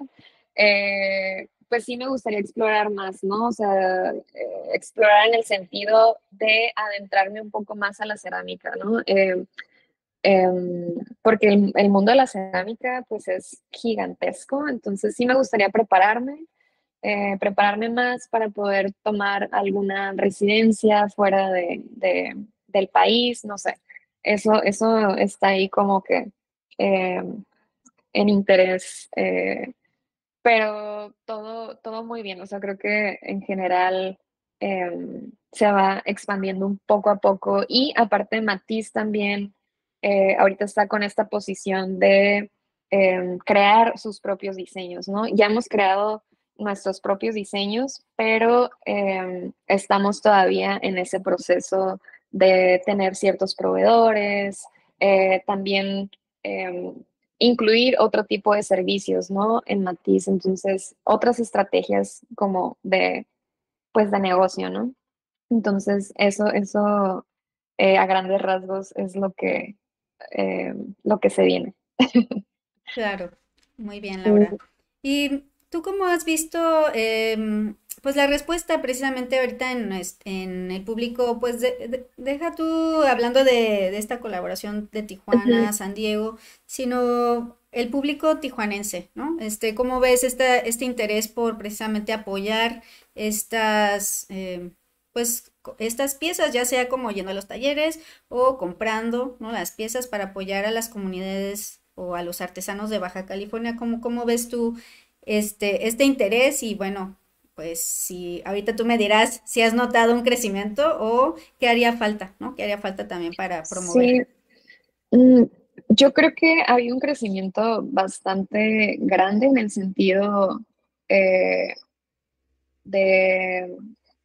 S2: eh, pues sí me gustaría explorar más, ¿no? O sea, eh, explorar en el sentido de adentrarme un poco más a la cerámica, ¿no? Eh, em, porque el, el mundo de la cerámica pues es gigantesco, entonces sí me gustaría prepararme, eh, prepararme más para poder tomar alguna residencia fuera de, de- del país, no sé, eso, eso está ahí como que eh, en interés, eh, pero todo, todo muy bien, o sea, creo que en general eh, se va expandiendo un poco a poco y aparte Matiz también eh, ahorita está con esta posición de eh, crear sus propios diseños, ¿no? Ya hemos creado nuestros propios diseños, pero eh, estamos todavía en ese proceso de tener ciertos proveedores, eh, también eh, incluir otro tipo de servicios, ¿no? En Matiz, entonces, otras estrategias como de, pues, de negocio, ¿no? Entonces, eso, eso eh, a grandes rasgos es lo que, eh, lo que se viene.
S1: Claro, muy bien, Laura.
S2: Ujú,
S1: ¿Y tú cómo has visto, em, pues la respuesta precisamente ahorita en, nues- en el público, pues de- de- deja tú hablando de, de esta colaboración de
S2: ujú,
S1: Tijuana, San Diego, sino el público tijuanense, ¿no? Este, ¿cómo ves esta, este interés por precisamente apoyar estas, em, pues co- estas piezas, ya sea como yendo a los talleres o comprando, ¿no? Las piezas para apoyar a las comunidades o a los artesanos de Baja California. ¿Cómo, cómo ves tú este, este interés? Y bueno, pues si ahorita tú me dirás si has notado un crecimiento o qué haría falta, ¿no? ¿Qué haría falta también para promover?
S2: Sí, mm, yo creo que ha habido un crecimiento bastante grande en el sentido eh, de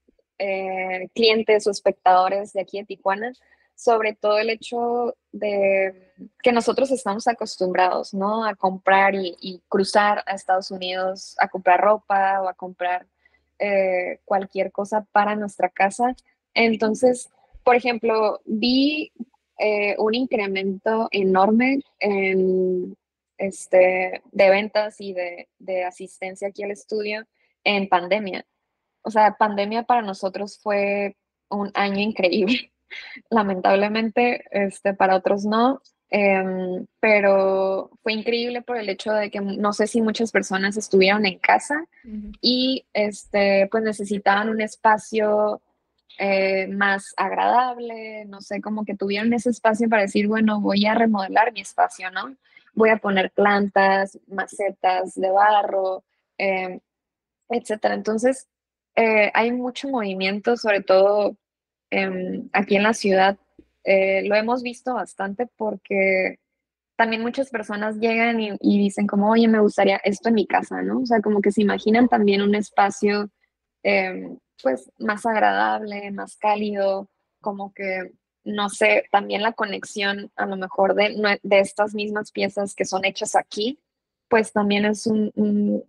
S2: eh, clientes o espectadores de aquí de Tijuana, sobre todo el hecho de que nosotros estamos acostumbrados, ¿no? A comprar y, y cruzar a Estados Unidos a comprar ropa o a comprar eh, cualquier cosa para nuestra casa. Entonces, por ejemplo, vi eh, un incremento enorme en, este, de ventas y de, de asistencia aquí al estudio en pandemia. O sea, pandemia para nosotros fue un año increíble. Lamentablemente, este, para otros no, em, pero fue increíble por el hecho de que no sé si muchas personas estuvieron en casa
S1: Ujú.
S2: y este, pues necesitaban un espacio eh, más agradable, no sé, como que tuvieron ese espacio para decir, bueno, voy a remodelar mi espacio, ¿no? Voy a poner plantas, macetas de barro, em, etcétera. Entonces, eh, hay mucho movimiento, sobre todo em, aquí en la ciudad. Eh, lo hemos visto bastante porque también muchas personas llegan y, y dicen como, oye, me gustaría esto en mi casa, ¿no? O sea, como que se imaginan también un espacio em, pues más agradable, más cálido, como que, no sé, también la conexión a lo mejor de, nue- de estas mismas piezas que son hechas aquí, pues también es un, un-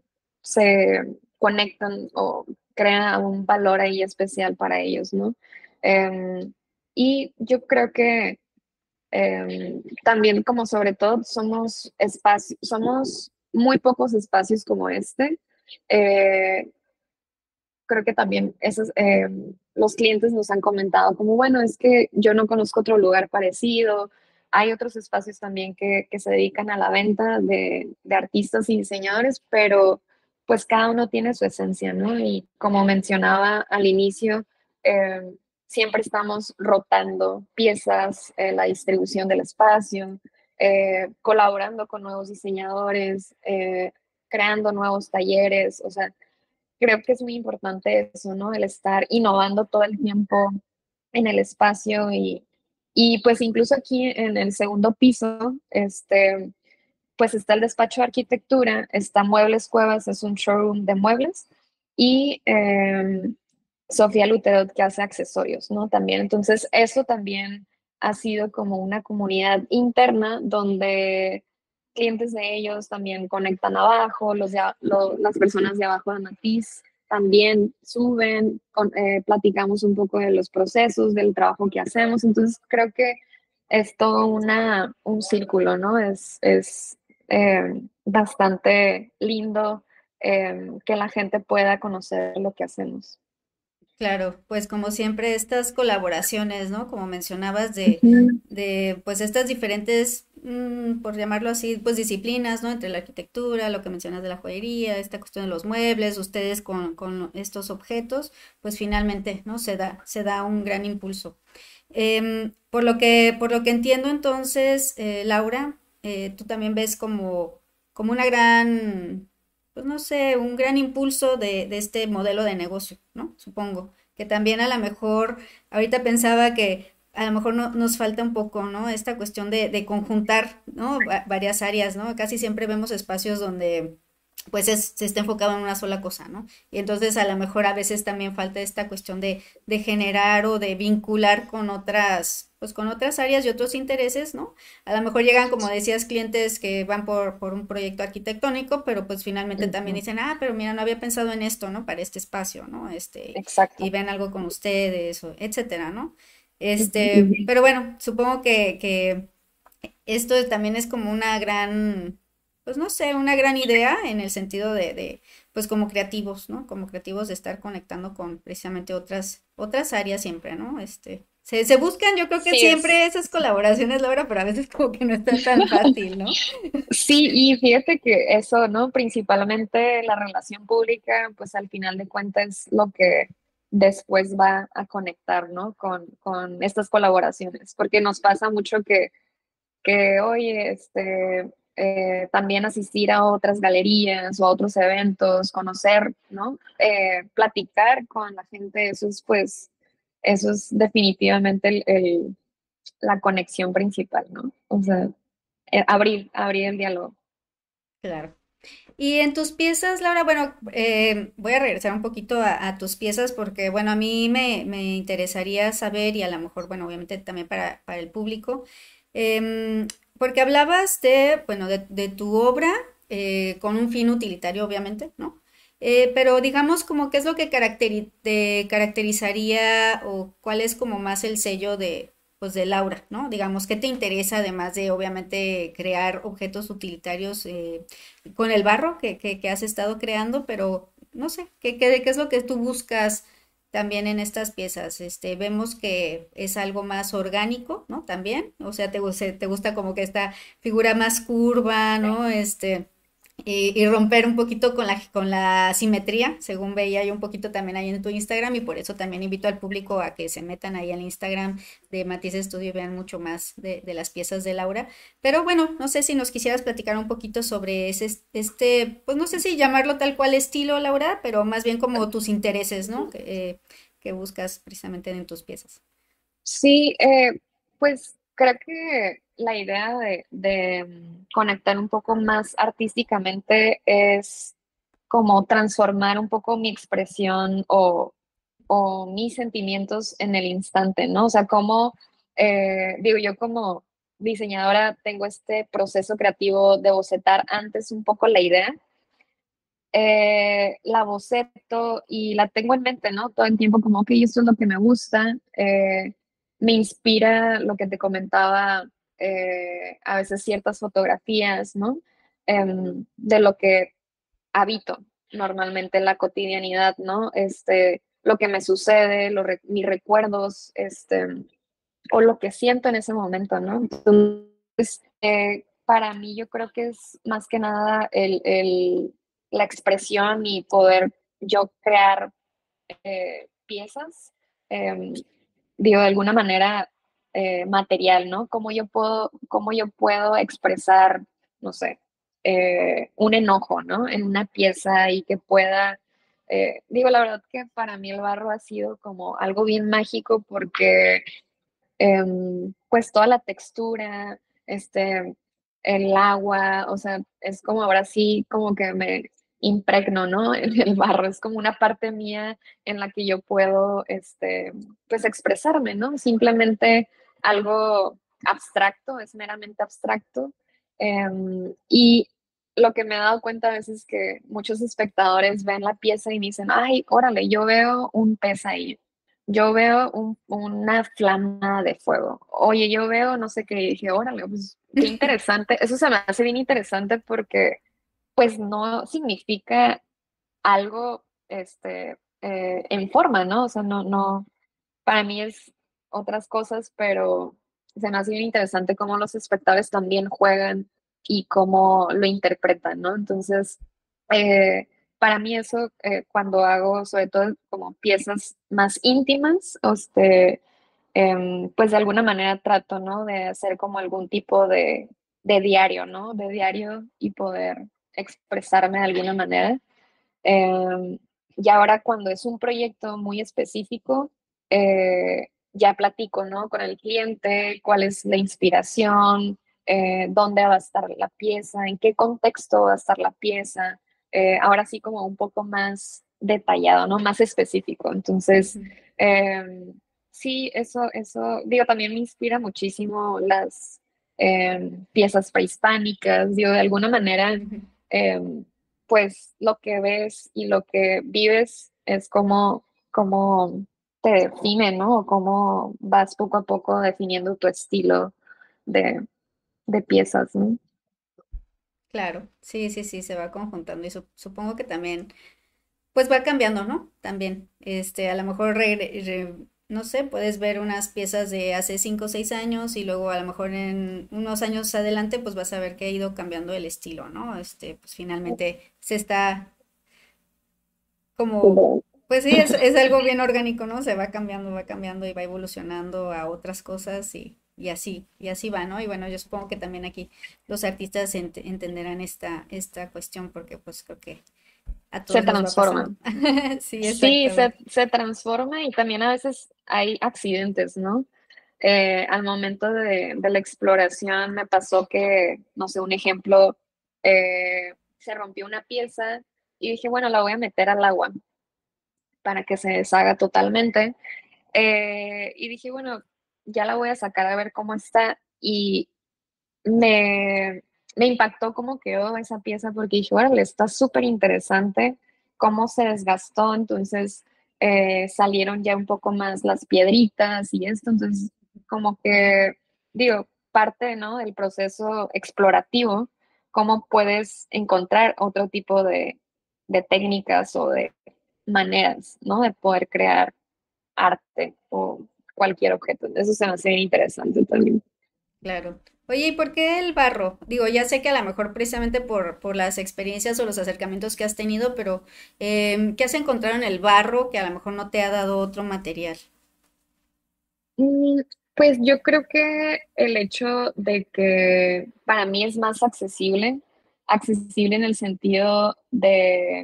S2: se conectan o crean un valor ahí especial para ellos, ¿no? Em, y yo creo que eh, también como sobre todo somos espacios, somos muy pocos espacios como este. Eh, Creo que también esos, eh, los clientes nos han comentado como, bueno, es que yo no conozco otro lugar parecido. Hay otros espacios también que, que se dedican a la venta de, de artistas y diseñadores, pero pues cada uno tiene su esencia, ¿no? Y como mencionaba al inicio, eh, siempre estamos rotando piezas, eh, la distribución del espacio, eh, colaborando con nuevos diseñadores, eh, creando nuevos talleres, o sea, creo que es muy importante eso, ¿no? El estar innovando todo el tiempo en el espacio y, y pues incluso aquí en el segundo piso, este, pues está el despacho de arquitectura, está Muebles Cuevas, es un showroom de muebles, y eh, Sofía Luterot que hace accesorios, ¿no? También, entonces eso también ha sido como una comunidad interna donde clientes de ellos también conectan abajo, los de a- lo- las personas de abajo de Matiz también suben, con- eh, platicamos un poco de los procesos, del trabajo que hacemos, entonces creo que es todo una, un círculo, ¿no? Es, es eh, bastante lindo eh, que la gente pueda conocer lo que hacemos.
S1: Claro, pues como siempre estas colaboraciones, ¿no? Como mencionabas de,
S2: Ujú.
S1: de pues estas diferentes, mm, por llamarlo así, pues disciplinas, ¿no? Entre la arquitectura, lo que mencionas de la joyería, esta cuestión de los muebles, ustedes con, con estos objetos, pues finalmente, ¿no? Se da, se da un gran impulso. Em, por lo que, por lo que entiendo entonces, eh, Laura, eh, tú también ves como, como una gran, pues no sé, un gran impulso de, de este modelo de negocio, ¿no? Supongo que también a lo mejor, ahorita pensaba que a lo mejor no, nos falta un poco, ¿no? Esta cuestión de, de conjuntar, ¿no? Va- varias áreas, ¿no? Casi siempre vemos espacios donde pues es- se está enfocado en una sola cosa, ¿no? Y entonces a lo mejor a veces también falta esta cuestión de, de generar o de vincular con otras, pues con otras áreas y otros intereses, ¿no? A lo mejor llegan, como decías, clientes que van por, por un proyecto arquitectónico, pero pues finalmente también
S2: Ujú.
S1: dicen, ah, pero mira, no había pensado en esto, ¿no? Para este espacio, ¿no? Este, y
S2: Exacto.
S1: ven algo con ustedes, o etcétera, ¿no?
S2: Ujú.
S1: Este, pero bueno, supongo que, que esto también es como una gran, pues no sé, una gran idea en el sentido de, de, pues como creativos, ¿no? Como creativos de estar conectando con precisamente otras, otras áreas siempre, ¿no? Este, se, se buscan, yo creo que
S2: Sí, es.
S1: siempre esas colaboraciones, Laura, pero a veces como que no está tan fácil, ¿no?
S2: Sí, y fíjate que eso, ¿no? Principalmente la relación pública, pues al final de cuentas es lo que después va a conectar, ¿no? Con, con estas colaboraciones, porque nos pasa mucho que, que oye, este, eh, también asistir a otras galerías o a otros eventos, conocer, ¿no? Eh, platicar con la gente, eso es pues, eso es definitivamente el, el- la conexión principal, ¿no? O sea, eh, abrir, abrir el diálogo.
S1: Claro. Y en tus piezas, Laura, bueno, eh, voy a regresar un poquito a, a tus piezas porque, bueno, a mí me, me interesaría saber y a lo mejor, bueno, obviamente también para, para el público, em, porque hablabas de, bueno, de, de tu obra eh, con un fin utilitario, obviamente, ¿no? Eh, pero digamos como qué es lo que caracteri- te caracterizaría o cuál es como más el sello de, pues, de Laura, ¿no? Digamos, ¿qué te interesa además de, obviamente, crear objetos utilitarios? Eh, con el barro que, que, que has estado creando, pero no sé, ¿qué, qué, qué es lo que tú buscas también en estas piezas? Este, vemos que es algo más orgánico, ¿no? También, o sea, te, gusta- te gusta como que esta figura más curva, ¿no? Este, y, y romper un poquito con la, con la simetría, según veía yo un poquito también ahí en tu Instagram, y por eso también invito al público a que se metan ahí al Instagram de Matisse Studio y vean mucho más de, de las piezas de Laura. Pero bueno, no sé si nos quisieras platicar un poquito sobre ese, este, pues no sé si llamarlo tal cual estilo, Laura, pero más bien como tus intereses, ¿no? Que, eh, que buscas precisamente en tus piezas.
S2: Sí, eh, pues creo que la idea de, de, mm, conectar un poco más artísticamente es como transformar un poco mi expresión o, o mis sentimientos en el instante, ¿no? O sea, como, eh, digo, yo como diseñadora tengo este proceso creativo de bocetar antes un poco la idea, eh, la boceto y la tengo en mente, ¿no? Todo el tiempo como, ok, esto es lo que me gusta, eh, me inspira lo que te comentaba, eh, a veces ciertas fotografías, ¿no? Em, de lo que habito normalmente en la cotidianidad, ¿no? Este, lo que me sucede, lo re- mis recuerdos, este, o lo que siento en ese momento, ¿no? Entonces, eh, para mí yo creo que es más que nada el, el- la expresión y poder yo crear eh, piezas, eh, digo, de alguna manera eh, material, ¿no? Cómo yo puedo, cómo yo puedo expresar, no sé, eh, un enojo, ¿no? En una pieza y que pueda, eh, digo, la verdad que para mí el barro ha sido como algo bien mágico porque em, pues toda la textura, este, el agua, o sea, es como ahora sí, como que me impregno, ¿no? En el barro, es como una parte mía en la que yo puedo, este, pues expresarme, ¿no? Simplemente algo abstracto, es meramente abstracto. Em, y lo que me he dado cuenta a veces es que muchos espectadores ven la pieza y dicen, ay, órale, yo veo un pez ahí, yo veo un- una flama de fuego. Oye, yo veo no sé qué, y dije, órale, pues qué interesante. Eso se me hace bien interesante porque pues no significa algo este, eh, en forma, ¿no? O sea, no, no, para mí es otras cosas, pero se me hace bien interesante cómo los espectadores también juegan y cómo lo interpretan, ¿no? Entonces, eh, para mí eso, eh, cuando hago sobre todo como piezas más íntimas, este, em, pues de alguna manera trato, ¿no? De hacer como algún tipo de, de diario, ¿no? De diario y poder expresarme de alguna manera. Eh, y ahora cuando es un proyecto muy específico, eh, ya platico, ¿no? Con el cliente, cuál es la inspiración, eh, dónde va a estar la pieza, en qué contexto va a estar la pieza. Eh, ahora sí como un poco más detallado, ¿no? Más específico. Entonces,
S1: Ujú.
S2: eh, sí, eso, eso, digo, también me inspira muchísimo las eh, piezas prehispánicas, digo, de alguna manera.
S1: Ujú.
S2: em, pues lo que ves y lo que vives es como, como te define, ¿no? O cómo vas poco a poco definiendo tu estilo de, de piezas, ¿no?
S1: Claro, sí, sí, sí, se va conjuntando y sup- supongo que también pues va cambiando, ¿no? También, este, a lo mejor, regre- re- no sé, puedes ver unas piezas de hace cinco o seis años y luego a lo mejor en unos años adelante, pues vas a ver que ha ido cambiando el estilo, ¿no? Este, pues finalmente se está como, pues sí, es, es algo bien orgánico, ¿no? Se va cambiando, va cambiando y va evolucionando a otras cosas y y así, y así va, ¿no? Y bueno, yo supongo que también aquí los artistas ent- entenderán esta, esta cuestión porque pues creo que a
S2: Se
S1: todos nos va pasando.
S2: transforma.
S1: Sí,
S2: Sí, se,
S1: exactamente.
S2: se transforma y también a veces hay accidentes, ¿no? Eh, al momento de, de la exploración me pasó que, no sé, un ejemplo, eh, se rompió una pieza y dije, bueno, la voy a meter al agua para que se deshaga totalmente. Eh, y dije, bueno, ya la voy a sacar a ver cómo está. Y me, me impactó cómo quedó esa pieza porque dije, órale, está súper interesante cómo se desgastó. Entonces eh, salieron ya un poco más las piedritas y esto. Entonces, como que, digo, parte, ¿no? del proceso explorativo, cómo puedes encontrar otro tipo de, de técnicas o de maneras, ¿no? De poder crear arte o cualquier objeto. Eso se me hace bien interesante también.
S1: Claro. Oye, ¿y por qué el barro? Digo, ya sé que a lo mejor precisamente por, por las experiencias o los acercamientos que has tenido, pero em, ¿qué has encontrado en el barro que a lo mejor no te ha dado otro material?
S2: Mm, Pues yo creo que el hecho de que para mí es más accesible, accesible en el sentido de,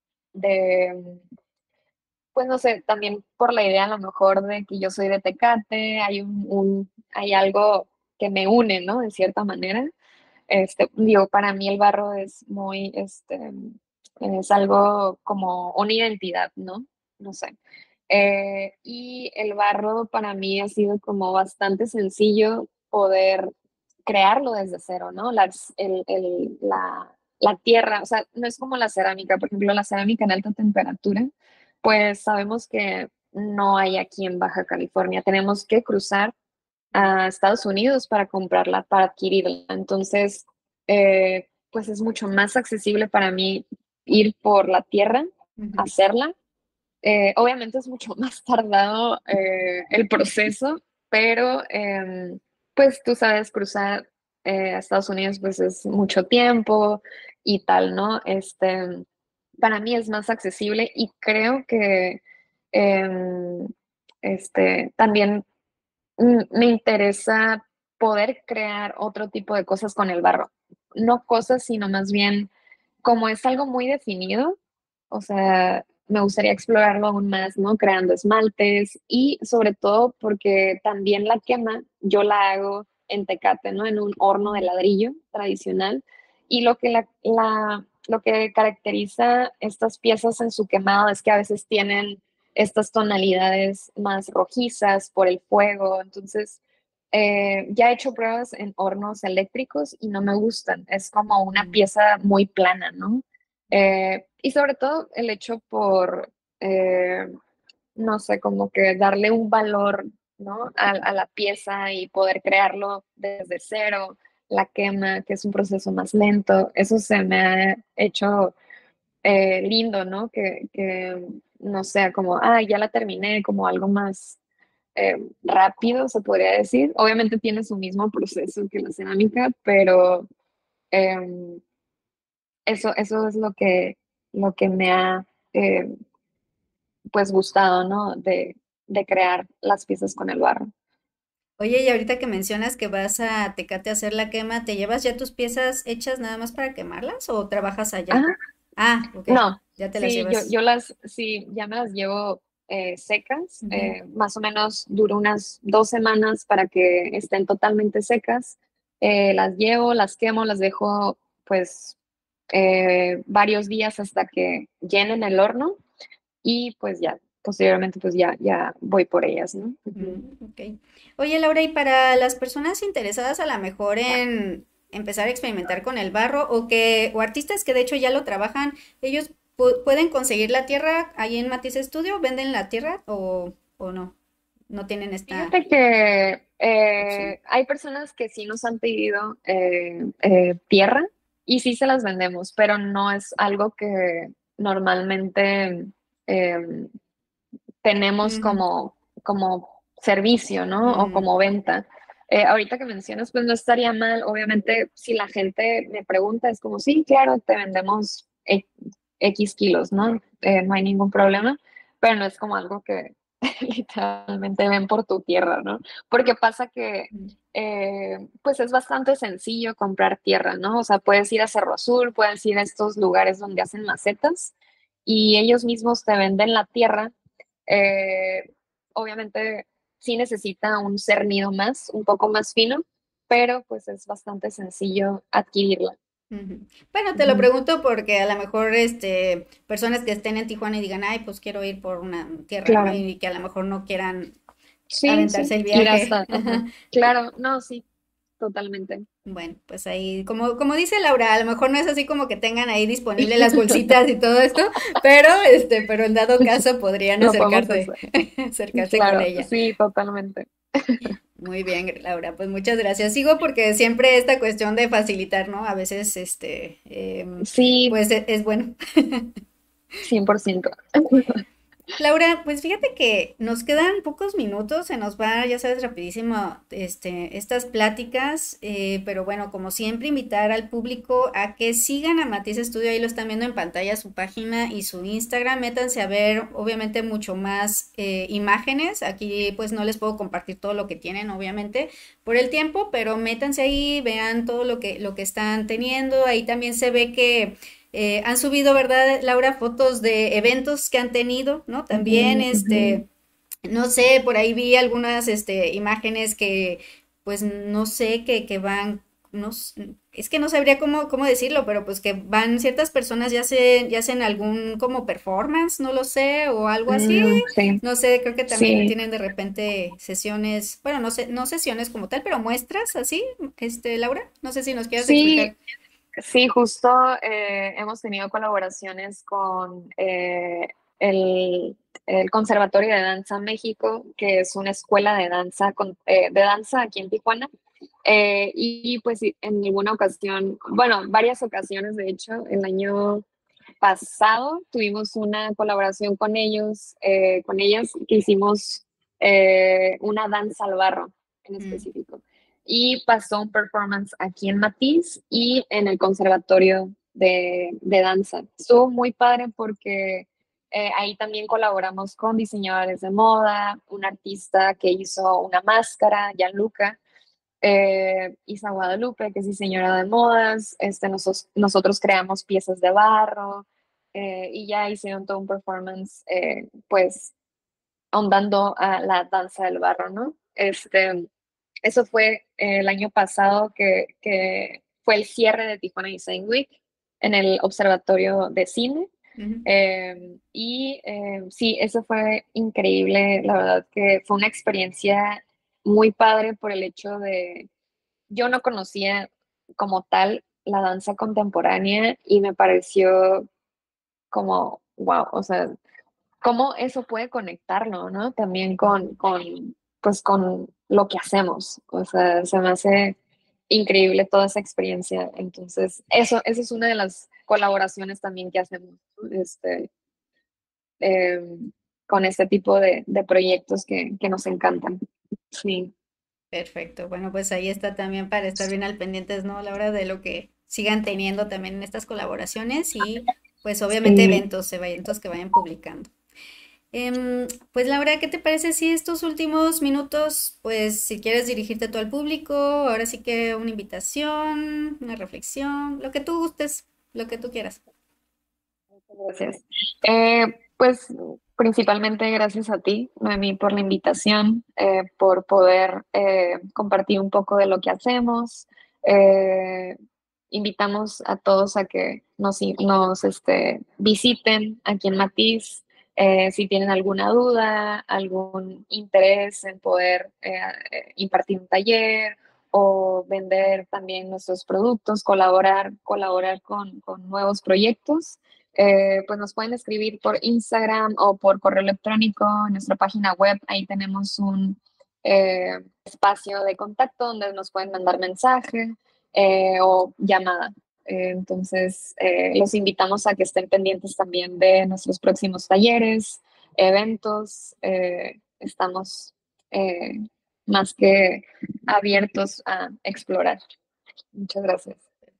S2: de, pues no sé, también por la idea a lo mejor de que yo soy de Tecate, hay un, un- hay algo que me une, ¿no? De cierta manera. Este, digo, para mí el barro es muy, este, es algo como una identidad, ¿no? No sé. Eh, y el barro para mí ha sido como bastante sencillo poder crearlo desde cero, ¿no? Las- el- el- la, la tierra, o sea, no es como la cerámica, por ejemplo, la cerámica en alta temperatura, pues sabemos que no hay aquí en Baja California, tenemos que cruzar a Estados Unidos para comprarla, para adquirirla. Entonces, eh, pues es mucho más accesible para mí ir por la tierra,
S1: Ujú.
S2: hacerla. Eh, obviamente es mucho más tardado eh, el proceso, pero eh, pues tú sabes, cruzar eh, a Estados Unidos pues es mucho tiempo y tal, ¿no? Este, para mí es más accesible y creo que eh, este, también mm, me interesa poder crear otro tipo de cosas con el barro. No cosas, sino más bien como es algo muy definido, o sea, me gustaría explorarlo aún más, ¿no? Creando esmaltes y sobre todo porque también la quema yo la hago en Tecate, ¿no? En un horno de ladrillo tradicional. Y lo que, la, la, lo que caracteriza estas piezas en su quemado es que a veces tienen estas tonalidades más rojizas por el fuego. Entonces, eh, ya he hecho pruebas en hornos eléctricos y no me gustan. Es como una
S1: Mm.
S2: pieza muy plana, ¿no? Eh, y sobre todo el hecho por, eh, no sé, como que darle un valor, ¿no? A, a la pieza y poder crearlo desde cero, la quema, que es un proceso más lento. Eso se me ha hecho eh, lindo, ¿no? Que, que no sea como, ah, ya la terminé, como algo más eh, rápido, se podría decir. Obviamente tiene su mismo proceso que la cerámica, pero eh, eso, eso es lo que, lo que me ha eh, pues gustado, ¿no? De, de crear las piezas con el barro.
S1: Oye, y ahorita que mencionas que vas a Tecate a hacer la quema, ¿te llevas ya tus piezas hechas nada más para quemarlas o trabajas allá?
S2: Ah,
S1: Ah, ok,
S2: no,
S1: ya te las
S2: sí, yo,
S1: llevas.
S2: yo las, sí, ya me las llevo eh, secas,
S1: Ujú.
S2: eh, más o menos dura unas dos semanas para que estén totalmente secas. Eh, las llevo, las quemo, las dejo pues eh, varios días hasta que llenen el horno y pues ya, posteriormente pues ya, ya voy por ellas, ¿no? Ujú.
S1: Mm, ok. Oye, Laura, y para las personas interesadas a lo mejor en empezar a experimentar con el barro o que, o artistas que de hecho ya lo trabajan, ellos pu- pueden conseguir la tierra ahí en Matiz Studio, venden la tierra o, o no, no tienen esta
S2: Fíjate que
S1: opción.
S2: eh, hay personas que sí nos han pedido eh, eh, tierra y sí se las vendemos, pero no es algo que normalmente eh, tenemos
S1: Ujú,
S2: como, como servicio, ¿no? O
S1: mm,
S2: como venta. Eh, ahorita que mencionas, pues no estaría mal. Obviamente, si la gente me pregunta, es como, sí, claro, te vendemos e- X kilos, ¿no? Eh, no hay ningún problema, pero no es como algo que literalmente ven por tu tierra, ¿no? Porque pasa que,
S1: Mm.
S2: eh, pues es bastante sencillo comprar tierra, ¿no? O sea, puedes ir a Cerro Azul, puedes ir a estos lugares donde hacen macetas y ellos mismos te venden la tierra. Eh, Obviamente sí necesita un cernido más, un poco más fino, pero pues es bastante sencillo adquirirla.
S1: Ujú. Bueno, te lo
S2: Ujú.
S1: pregunto porque a lo mejor este personas que estén en Tijuana y digan, ay, pues quiero ir por una tierra, ¿no?
S2: Claro.
S1: Y que a lo mejor no quieran
S2: Sí,
S1: aventarse
S2: sí,
S1: el
S2: ir
S1: viaje.
S2: hasta, ajá. Claro, no, sí, totalmente.
S1: Bueno, pues ahí, como, como dice Laura, a lo mejor no es así como que tengan ahí disponible las bolsitas y todo esto, pero este, pero en dado caso podrían
S2: Lo podemos
S1: acercarse,
S2: hacer.
S1: acercarse con
S2: Claro,
S1: ella.
S2: sí, totalmente.
S1: Muy bien, Laura, pues muchas gracias. Sigo porque siempre esta cuestión de facilitar, ¿no? A veces, este, em,
S2: Sí,
S1: pues e- es bueno.
S2: cien por ciento.
S1: Laura, pues fíjate que nos quedan pocos minutos, se nos va, ya sabes, rapidísimo, este, estas pláticas, eh, pero bueno, como siempre, invitar al público a que sigan a Matiz Estudio, ahí lo están viendo en pantalla, su página y su Instagram, métanse a ver, obviamente, mucho más eh, imágenes, aquí pues no les puedo compartir todo lo que tienen, obviamente, por el tiempo, pero métanse ahí, vean todo lo que, lo que están teniendo, ahí también se ve que eh, han subido, ¿verdad, Laura? Fotos de eventos que han tenido, ¿no? También,
S2: Ujú, ujú.
S1: este, no sé, por ahí vi algunas, este, imágenes que, pues, no sé, que, que van, no, s- es que no sabría cómo, cómo decirlo, pero pues que van ciertas personas ya hacen, ya hacen algún como performance, no lo sé, o algo así.
S2: Mm, sí,
S1: No sé, creo que también
S2: sí,
S1: tienen de repente sesiones, bueno, no sé, no sesiones como tal, pero muestras así, este, Laura, no sé si nos quieras explicar.
S2: sí, sí, justo eh, hemos tenido colaboraciones con eh, el, el Conservatorio de Danza México, que es una escuela de danza, con- eh, de danza aquí en Tijuana. Eh, y pues sí, en alguna ocasión, bueno, varias ocasiones, de hecho, el año pasado tuvimos una colaboración con ellos, eh, con ellas, que hicimos eh, una danza al barro en
S1: Mm.
S2: específico. Y pasó un performance aquí en Matiz y en el Conservatorio de, de Danza. Estuvo muy padre porque eh, ahí también colaboramos con diseñadores de moda, un artista que hizo una máscara, Gianluca, eh, Isa Guadalupe, que es diseñadora de modas, este, nosotros, nosotros creamos piezas de barro, eh, y ya hicieron todo un performance, eh, pues, ahondando a la danza del barro, ¿no? Este, eso fue eh, el año pasado que, que fue el cierre de Tijuana Design Week en el Observatorio de Cine.
S1: Ujú.
S2: Eh, y eh, sí, eso fue increíble, la verdad que fue una experiencia muy padre por el hecho de, yo no conocía como tal la danza contemporánea y me pareció como, wow, o sea, cómo eso puede conectarlo, ¿no? También con, con, pues con lo que hacemos. O sea, se me hace increíble toda esa experiencia. Entonces, eso, eso es una de las colaboraciones también que hacemos, ¿no? Este, eh, con este tipo de, de proyectos que, que nos encantan. Sí.
S1: Perfecto. Bueno, pues ahí está también para estar bien al pendientes, ¿no? A la hora de lo que sigan teniendo también en estas colaboraciones y pues obviamente
S2: Sí.
S1: eventos, eventos que vayan publicando. Em, pues Laura, ¿qué te parece si estos últimos minutos, pues si quieres dirigirte tú al público, ahora sí que una invitación, una reflexión, lo que tú gustes, lo que tú quieras.
S2: Gracias. Eh, pues principalmente gracias a ti, Noemí, por la invitación, eh, por poder eh, compartir un poco de lo que hacemos. Eh, Invitamos a todos a que nos, nos este, visiten aquí en Matiz. Eh, si tienen alguna duda, algún interés en poder eh, eh, impartir un taller o vender también nuestros productos, colaborar, colaborar con, con nuevos proyectos, eh, pues nos pueden escribir por Instagram o por correo electrónico en nuestra página web. Ahí tenemos un eh, espacio de contacto donde nos pueden mandar mensaje eh, o llamada. Eh, entonces, eh, los invitamos a que estén pendientes también de nuestros próximos talleres, eventos. Eh, estamos eh, más que abiertos a explorar. Muchas gracias.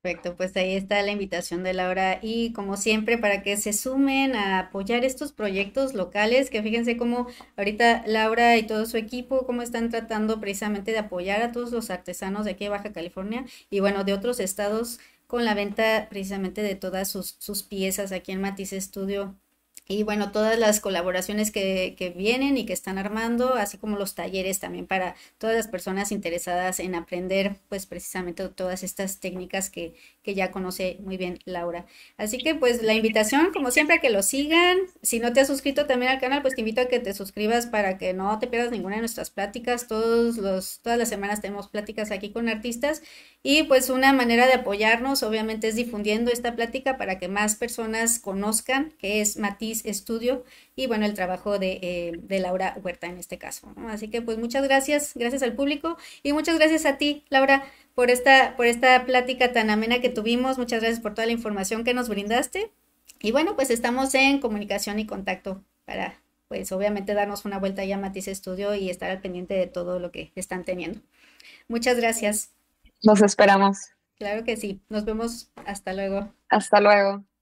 S1: Perfecto, pues ahí está la invitación de Laura y como siempre para que se sumen a apoyar estos proyectos locales, que fíjense cómo ahorita Laura y todo su equipo, cómo están tratando precisamente de apoyar a todos los artesanos de aquí de Baja California y bueno, de otros estados con la venta precisamente de todas sus, sus piezas aquí en Matisse Studio. Y bueno, todas las colaboraciones que, que vienen y que están armando, así como los talleres también para todas las personas interesadas en aprender, pues precisamente todas estas técnicas que, que ya conoce muy bien Laura. Así que pues la invitación, como siempre, a que lo sigan. Si no te has suscrito también al canal, pues te invito a que te suscribas para que no te pierdas ninguna de nuestras pláticas. Todos los, todas las semanas tenemos pláticas aquí con artistas y pues una manera de apoyarnos, obviamente, es difundiendo esta plática para que más personas conozcan qué es Matisse Studio y bueno, el trabajo de, eh, de Laura Huerta en este caso, ¿no? Así que pues muchas gracias, gracias al público y muchas gracias a ti, Laura, por esta, por esta plática tan amena que tuvimos. Muchas gracias por toda la información que nos brindaste. Y bueno, pues estamos en comunicación y contacto para, pues obviamente, darnos una vuelta ya a Matisse Studio y estar al pendiente de todo lo que están teniendo. Muchas gracias.
S2: Los esperamos.
S1: Claro que sí. Nos vemos. Hasta luego.
S2: Hasta luego.